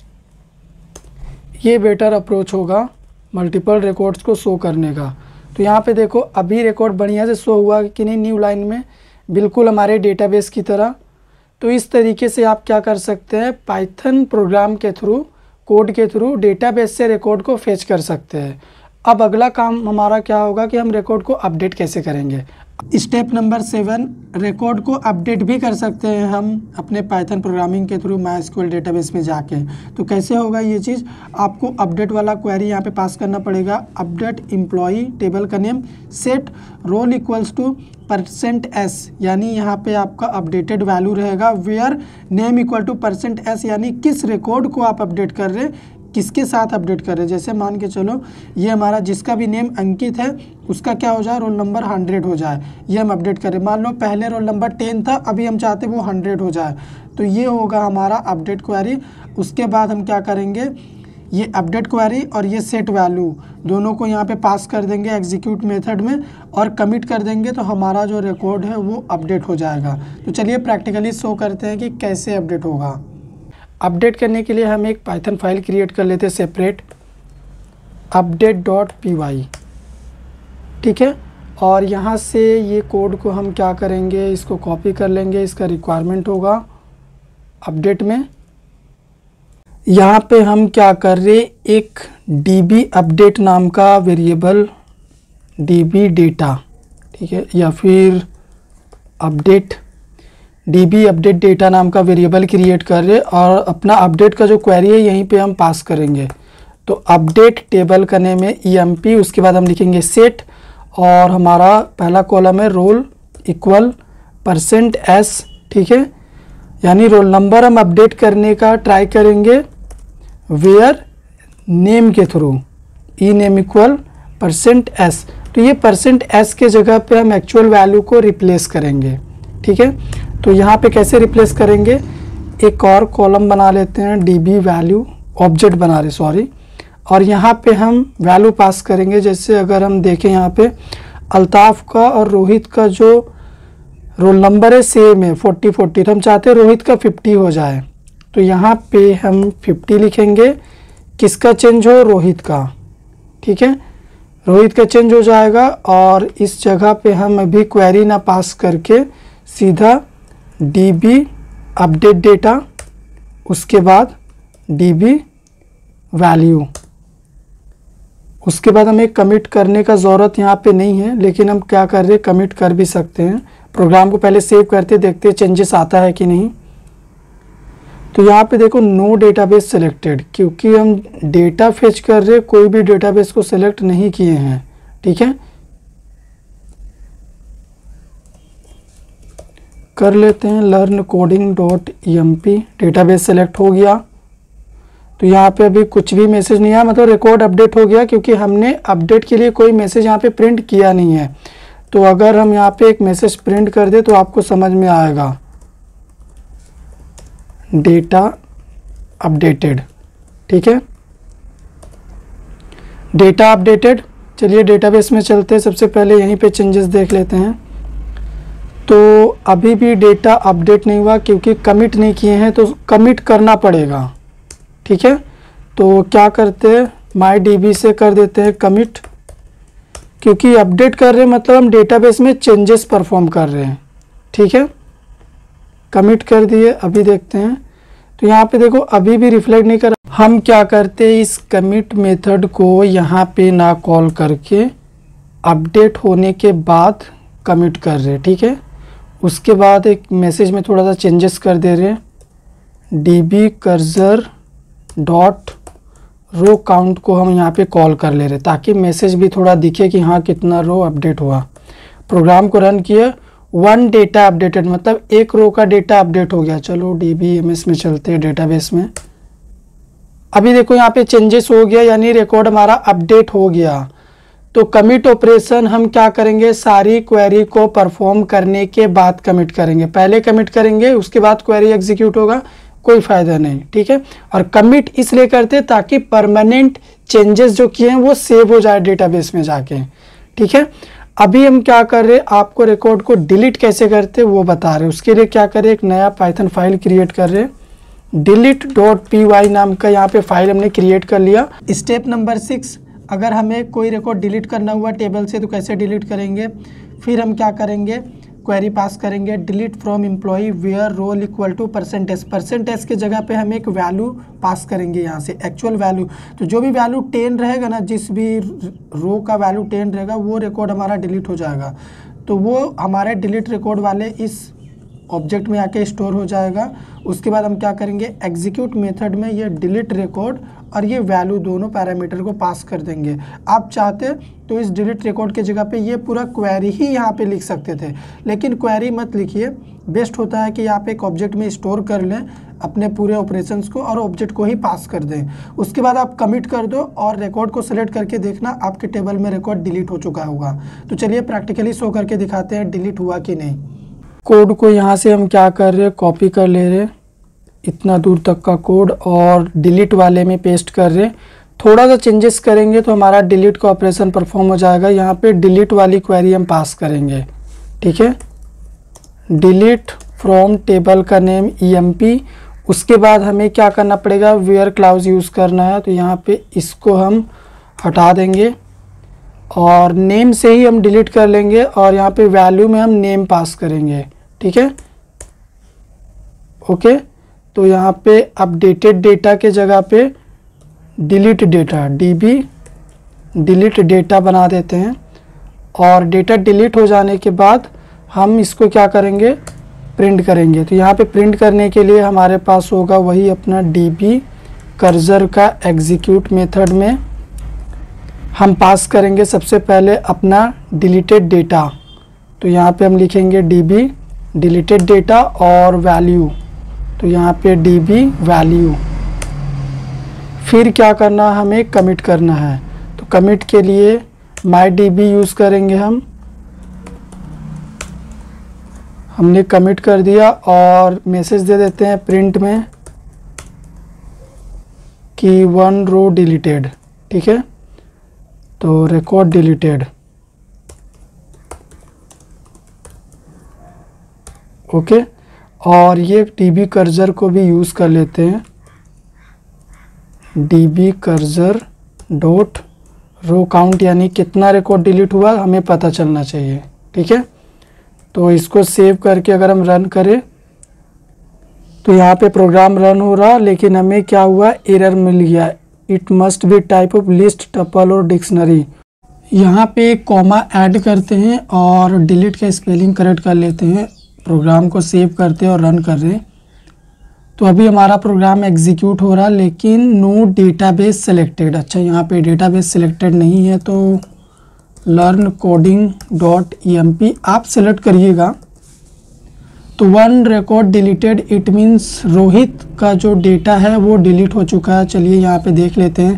ये बेटर अप्रोच होगा मल्टीपल रिकॉर्ड्स को शो करने का। तो यहाँ पे देखो अभी रिकॉर्ड बढ़िया से शो हुआ कि नहीं, न्यू लाइन में, बिल्कुल हमारे डेटाबेस की तरह। तो इस तरीके से आप क्या कर सकते हैं, पाइथन प्रोग्राम के थ्रू, कोड के थ्रू डेटाबेस से रिकॉर्ड को फेच कर सकते हैं। अब अगला काम हमारा क्या होगा कि हम रिकॉर्ड को अपडेट कैसे करेंगे। स्टेप नंबर 7, रिकॉर्ड को अपडेट भी कर सकते हैं हम अपने पाइथन प्रोग्रामिंग के थ्रू माइस्क्यूएल डेटाबेस में जाके। तो कैसे होगा ये चीज़, आपको अपडेट वाला क्वेरी यहाँ पे पास करना पड़ेगा। अपडेट एम्प्लॉई टेबल का name, set role equals to %s, यानी यहाँ पे आपका अपडेटेड वैल्यू रहेगा। Where name equal to %s, यानी किस रिकॉर्ड को आप अपडेट कर रहे हैं, किसके साथ अपडेट कर रहे हैं। जैसे मान के चलो ये हमारा जिसका भी नेम अंकित है उसका क्या हो जाए, रोल नंबर 100 हो जाए, ये हम अपडेट करें। मान लो पहले रोल नंबर 10 था, अभी हम चाहते वो 100 हो जाए। तो ये होगा हमारा अपडेट क्वेरी। उसके बाद हम क्या करेंगे, ये अपडेट क्वेरी और ये सेट वैल्यू दोनों को यहाँ पे पास कर देंगे एग्जीक्यूट मेथड में और कमिट कर देंगे, तो हमारा जो रिकॉर्ड है वो अपडेट हो जाएगा। तो चलिए प्रैक्टिकली शो करते हैं कि कैसे अपडेट होगा। अपडेट करने के लिए हम एक पाइथन फाइल क्रिएट कर लेते हैं सेपरेट update.py, ठीक है। और यहाँ से ये कोड को हम क्या करेंगे, इसको कॉपी कर लेंगे। इसका रिक्वायरमेंट होगा अपडेट में। यहाँ पे हम क्या कर रहे, एक db अपडेट नाम का वेरिएबल db डेटा, ठीक है, या फिर अपडेट db अपडेट डेटा नाम का वेरिएबल क्रिएट कर रहे और अपना अपडेट का जो क्वेरी है यहीं पे हम पास करेंगे। तो अपडेट टेबल करने में emp, उसके बाद हम लिखेंगे सेट और हमारा पहला कॉलम है रोल इक्वल %s, ठीक है, यानी रोल नंबर हम अपडेट करने का ट्राई करेंगे वेयर नेम के through, E name equal %s। तो ये %s के जगह पे हम एक्चुअल वैल्यू को रिप्लेस करेंगे, ठीक है। तो यहाँ पे कैसे रिप्लेस करेंगे, एक और कॉलम बना लेते हैं db वैल्यू, ऑब्जेक्ट बना रहे सॉरी, और यहाँ पे हम वैल्यू पास करेंगे। जैसे अगर हम देखें यहाँ पे अल्ताफ़ का और रोहित का जो रोल नंबर है सेम है 40, तो हम चाहते हैं रोहित का 50 हो जाए। तो यहाँ पे हम 50 लिखेंगे, किसका चेंज हो, रोहित का, ठीक है, रोहित का चेंज हो जाएगा। और इस जगह पे हम अभी क्वेरी ना पास करके सीधा db अपडेट डेटा, उसके बाद db वैल्यू, उसके बाद हमें कमिट करने का ज़रूरत यहाँ पे नहीं है, लेकिन हम क्या कर रहे हैं, कमिट कर भी सकते हैं। प्रोग्राम को पहले सेव करते देखते चेंजेस आता है कि नहीं। तो यहाँ पे देखो नो डेटाबेस सेलेक्टेड, क्योंकि हम डेटा फेच कर रहे, कोई भी डेटाबेस को सेलेक्ट नहीं किए हैं, ठीक है। कर लेते हैं learn coding .emp, database select हो गया। तो यहाँ पे अभी कुछ भी मैसेज नहीं आया, मतलब रिकॉर्ड अपडेट हो गया, क्योंकि हमने अपडेट के लिए कोई मैसेज यहाँ पे प्रिंट किया नहीं है। तो अगर हम यहाँ पे एक मैसेज प्रिंट कर दे तो आपको समझ में आएगा, डेटा अपडेटेड, ठीक है, डेटा अपडेटेड। चलिए डेटाबेस में चलते हैं, सबसे पहले यहीं पे चेंजेस देख लेते हैं। तो अभी भी डेटा अपडेट नहीं हुआ क्योंकि कमिट नहीं किए हैं, तो कमिट करना पड़ेगा, ठीक है। तो क्या करते हैं, MyDB से कर देते हैं कमिट, क्योंकि अपडेट कर रहे हैं मतलब हम डेटाबेस में चेंजेस परफॉर्म कर रहे हैं, ठीक है। कमिट कर दिए, अभी देखते हैं। तो यहाँ पे देखो अभी भी रिफ्लेक्ट नहीं कर रहा। हम क्या करते हैं, इस कमिट मेथड को यहाँ पे ना कॉल करके अपडेट होने के बाद कमिट कर रहे हैं, ठीक है। उसके बाद एक मैसेज में थोड़ा सा चेंजेस कर दे रहे हैं, db cursor dot row count को हम यहाँ पे कॉल कर ले रहे, ताकि मैसेज भी थोड़ा दिखे कि हाँ कितना रो अपडेट हुआ। प्रोग्राम को रन किया, 1 डेटा अपडेटेड, मतलब एक रो का डेटा अपडेट हो गया। चलो dbms में चलते हैं, डेटाबेस में। अभी देखो यहाँ पे चेंजेस हो गया, यानी रिकॉर्ड हमारा अपडेट हो गया। तो कमिट ऑपरेशन हम क्या करेंगे, सारी क्वेरी को परफॉर्म करने के बाद कमिट करेंगे। पहले कमिट करेंगे उसके बाद क्वेरी एग्जीक्यूट होगा, कोई फ़ायदा नहीं, ठीक है। और कमिट इसलिए करते ताकि परमानेंट चेंजेस जो किए हैं वो सेव हो जाए डेटाबेस में जाके, ठीक है। अभी हम क्या कर रहे हैं, आपको रिकॉर्ड को डिलीट कैसे करते वो बता रहे। उसके लिए क्या करें, एक नया पाइथन फाइल क्रिएट कर रहे हैं, delete.py नाम का यहाँ पे फाइल हमने क्रिएट कर लिया। स्टेप नंबर 6, अगर हमें कोई रिकॉर्ड डिलीट करना हुआ टेबल से तो कैसे डिलीट करेंगे। फिर हम क्या करेंगे, क्वेरी पास करेंगे delete from employee where role equal to %s के जगह पे हम एक वैल्यू पास करेंगे यहाँ से, एक्चुअल वैल्यू। तो जो भी वैल्यू 10 रहेगा ना, जिस भी रो का वैल्यू 10 रहेगा वो रिकॉर्ड हमारा डिलीट हो जाएगा। तो वो हमारे डिलीट रिकॉर्ड वाले इस ऑब्जेक्ट में आके स्टोर हो जाएगा। उसके बाद हम क्या करेंगे, एग्जीक्यूट मेथड में ये डिलीट रिकॉर्ड और ये वैल्यू दोनों पैरामीटर को पास कर देंगे। आप चाहते तो इस डिलीट रिकॉर्ड की जगह पे ये पूरा क्वेरी ही यहाँ पे लिख सकते थे, लेकिन क्वेरी मत लिखिए। बेस्ट होता है कि आप एक ऑब्जेक्ट में स्टोर कर लें अपने पूरे ऑपरेशंस को और ऑब्जेक्ट को ही पास कर दें। उसके बाद आप कमिट कर दो और रिकॉर्ड को सेलेक्ट करके देखना आपके टेबल में रिकॉर्ड डिलीट हो चुका होगा। तो चलिए प्रैक्टिकली शो करके दिखाते हैं डिलीट हुआ कि नहीं। कोड को यहाँ से हम क्या कर रहे हैं, कॉपी कर ले रहे हैं, इतना दूर तक का कोड और डिलीट वाले में पेस्ट कर रहे हैं। थोड़ा सा चेंजेस करेंगे तो हमारा डिलीट का ऑपरेशन परफॉर्म हो जाएगा। यहाँ पे डिलीट वाली क्वेरी हम पास करेंगे, ठीक है। डिलीट फ्रॉम टेबल का नेम EMP। उसके बाद हमें क्या करना पड़ेगा, वेयर क्लाउज यूज़ करना है। तो यहाँ पे इसको हम हटा देंगे और नेम से ही हम डिलीट कर लेंगे और यहाँ पे वैल्यू में हम नेम पास करेंगे, ठीक है। ओके, तो यहाँ पे अपडेटेड डेटा के जगह पे delete data DB delete data बना देते हैं। और डेटा डिलीट हो जाने के बाद हम इसको क्या करेंगे, प्रिंट करेंगे। तो यहाँ पे प्रिंट करने के लिए हमारे पास होगा वही अपना DB कर्सर का एग्जीक्यूट मेथड में हम पास करेंगे सबसे पहले अपना डिलीटेड डेटा। तो यहाँ पे हम लिखेंगे DB डिलीटेड डेटा और वैल्यू। तो यहाँ पे DB वैल्यू। फिर क्या करना, हमें कमिट करना है। तो कमिट के लिए MyDB यूज़ करेंगे हमने कमिट कर दिया और मैसेज दे देते हैं प्रिंट में कि 1 रो डिलीटेड, ठीक है। तो रिकॉर्ड डिलीटेड, ओके। और ये DB कर्सर को भी यूज़ कर लेते हैं, DB cursor dot row count, यानी कितना रिकॉर्ड डिलीट हुआ हमें पता चलना चाहिए, ठीक है। तो इसको सेव करके अगर हम रन करें तो यहाँ पे प्रोग्राम रन हो रहा, लेकिन हमें क्या हुआ, एरर मिल गया, it must be type of list, tuple और डिक्शनरी। यहाँ पे एक कॉमा ऐड करते हैं और डिलीट का स्पेलिंग करेक्ट कर लेते हैं। प्रोग्राम को सेव करते हैं और रन कर रहे हैं। तो अभी हमारा प्रोग्राम एग्जीक्यूट हो रहा, लेकिन नो डेटाबेस सेलेक्टेड। अच्छा, यहाँ पे डेटाबेस सेलेक्टेड नहीं है, तो लर्न कोडिंग डॉट EMP आप सेलेक्ट करिएगा। तो 1 record deleted, it means Rohit का जो डेटा है वो डिलीट हो चुका है। चलिए यहाँ पे देख लेते हैं।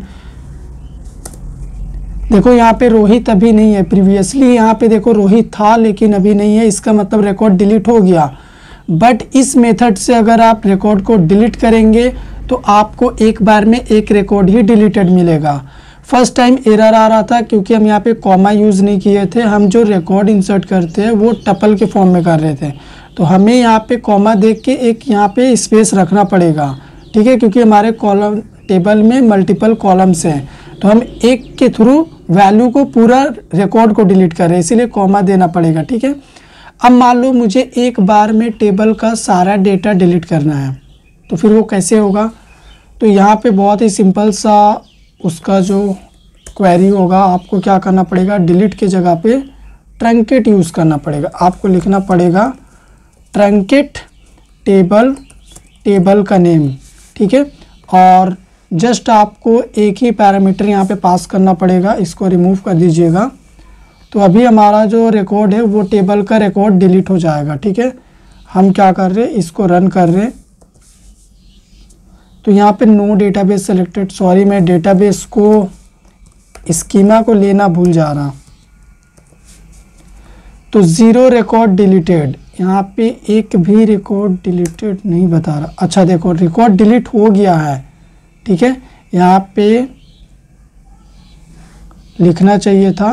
देखो यहाँ पे रोहित अभी नहीं है, प्रीवियसली यहाँ पे देखो रोहित था लेकिन अभी नहीं है, इसका मतलब रिकॉर्ड डिलीट हो गया। बट इस मेथड से अगर आप रिकॉर्ड को डिलीट करेंगे तो आपको एक बार में एक रिकॉर्ड ही डिलीटेड मिलेगा। फर्स्ट टाइम एरर आ रहा था क्योंकि हम यहाँ पे कॉमा यूज़ नहीं किए थे। हम जो रिकॉर्ड इंसर्ट करते हैं वो टपल के फॉर्म में कर रहे थे, तो हमें यहाँ पे कॉमा देख के एक यहाँ पे स्पेस रखना पड़ेगा, ठीक है, क्योंकि हमारे कॉलम टेबल में मल्टीपल कॉलम्स हैं। तो हम एक के थ्रू वैल्यू को पूरा रिकॉर्ड को डिलीट कर रहे हैं, इसीलिए कॉमा देना पड़ेगा, ठीक है। अब मान लो मुझे एक बार में टेबल का सारा डेटा डिलीट करना है, तो फिर वो कैसे होगा। तो यहाँ पे बहुत ही सिंपल सा उसका जो क्वेरी होगा, आपको क्या करना पड़ेगा, डिलीट के जगह पे ट्रंकेट यूज़ करना पड़ेगा। आपको लिखना पड़ेगा ट्रंकेट टेबल का नेम, ठीक है। और जस्ट आपको एक ही पैरामीटर यहाँ पे पास करना पड़ेगा, इसको रिमूव कर दीजिएगा। तो अभी हमारा जो रिकॉर्ड है वो टेबल का रिकॉर्ड डिलीट हो जाएगा, ठीक है। हम क्या कर रहे हैं, इसको रन कर रहे हैं। तो यहाँ पे नो डेटाबेस सेलेक्टेड, सॉरी मैं डेटाबेस को स्कीमा को लेना भूल जा रहा। तो 0 रिकॉर्ड डिलीटेड, यहाँ पे एक भी रिकॉर्ड डिलीटेड नहीं बता रहा। अच्छा देखो रिकॉर्ड डिलीट हो गया है, ठीक है। यहाँ पे लिखना चाहिए था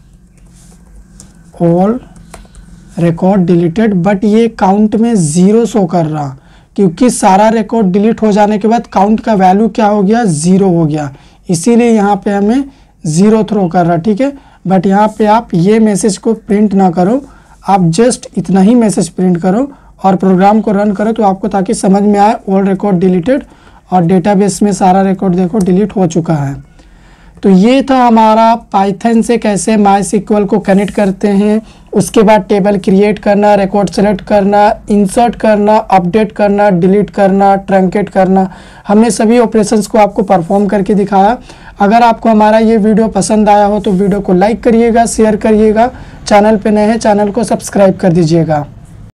ऑल रिकॉर्ड डिलीटेड, बट ये काउंट में 0 शो कर रहा, क्योंकि सारा रिकॉर्ड डिलीट हो जाने के बाद काउंट का वैल्यू क्या हो गया, 0 हो गया, इसीलिए यहाँ पे हमें 0 थ्रो कर रहा, ठीक है। बट यहाँ पे आप ये मैसेज को प्रिंट ना करो, आप जस्ट इतना ही मैसेज प्रिंट करो और प्रोग्राम को रन करो, तो आपको ताकि समझ में आए ऑल रिकॉर्ड डिलीटेड और डेटाबेस में सारा रिकॉर्ड देखो डिलीट हो चुका है। तो ये था हमारा पाइथन से कैसे MySQL को कनेक्ट करते हैं, उसके बाद टेबल क्रिएट करना, रिकॉर्ड सेलेक्ट करना, इंसर्ट करना, अपडेट करना, डिलीट करना, ट्रंकेट करना। हमने सभी ऑपरेशंस को आपको परफॉर्म करके दिखाया। अगर आपको हमारा ये वीडियो पसंद आया हो तो वीडियो को लाइक करिएगा, शेयर करिएगा, चैनल पे नए हैं चैनल को सब्सक्राइब कर दीजिएगा।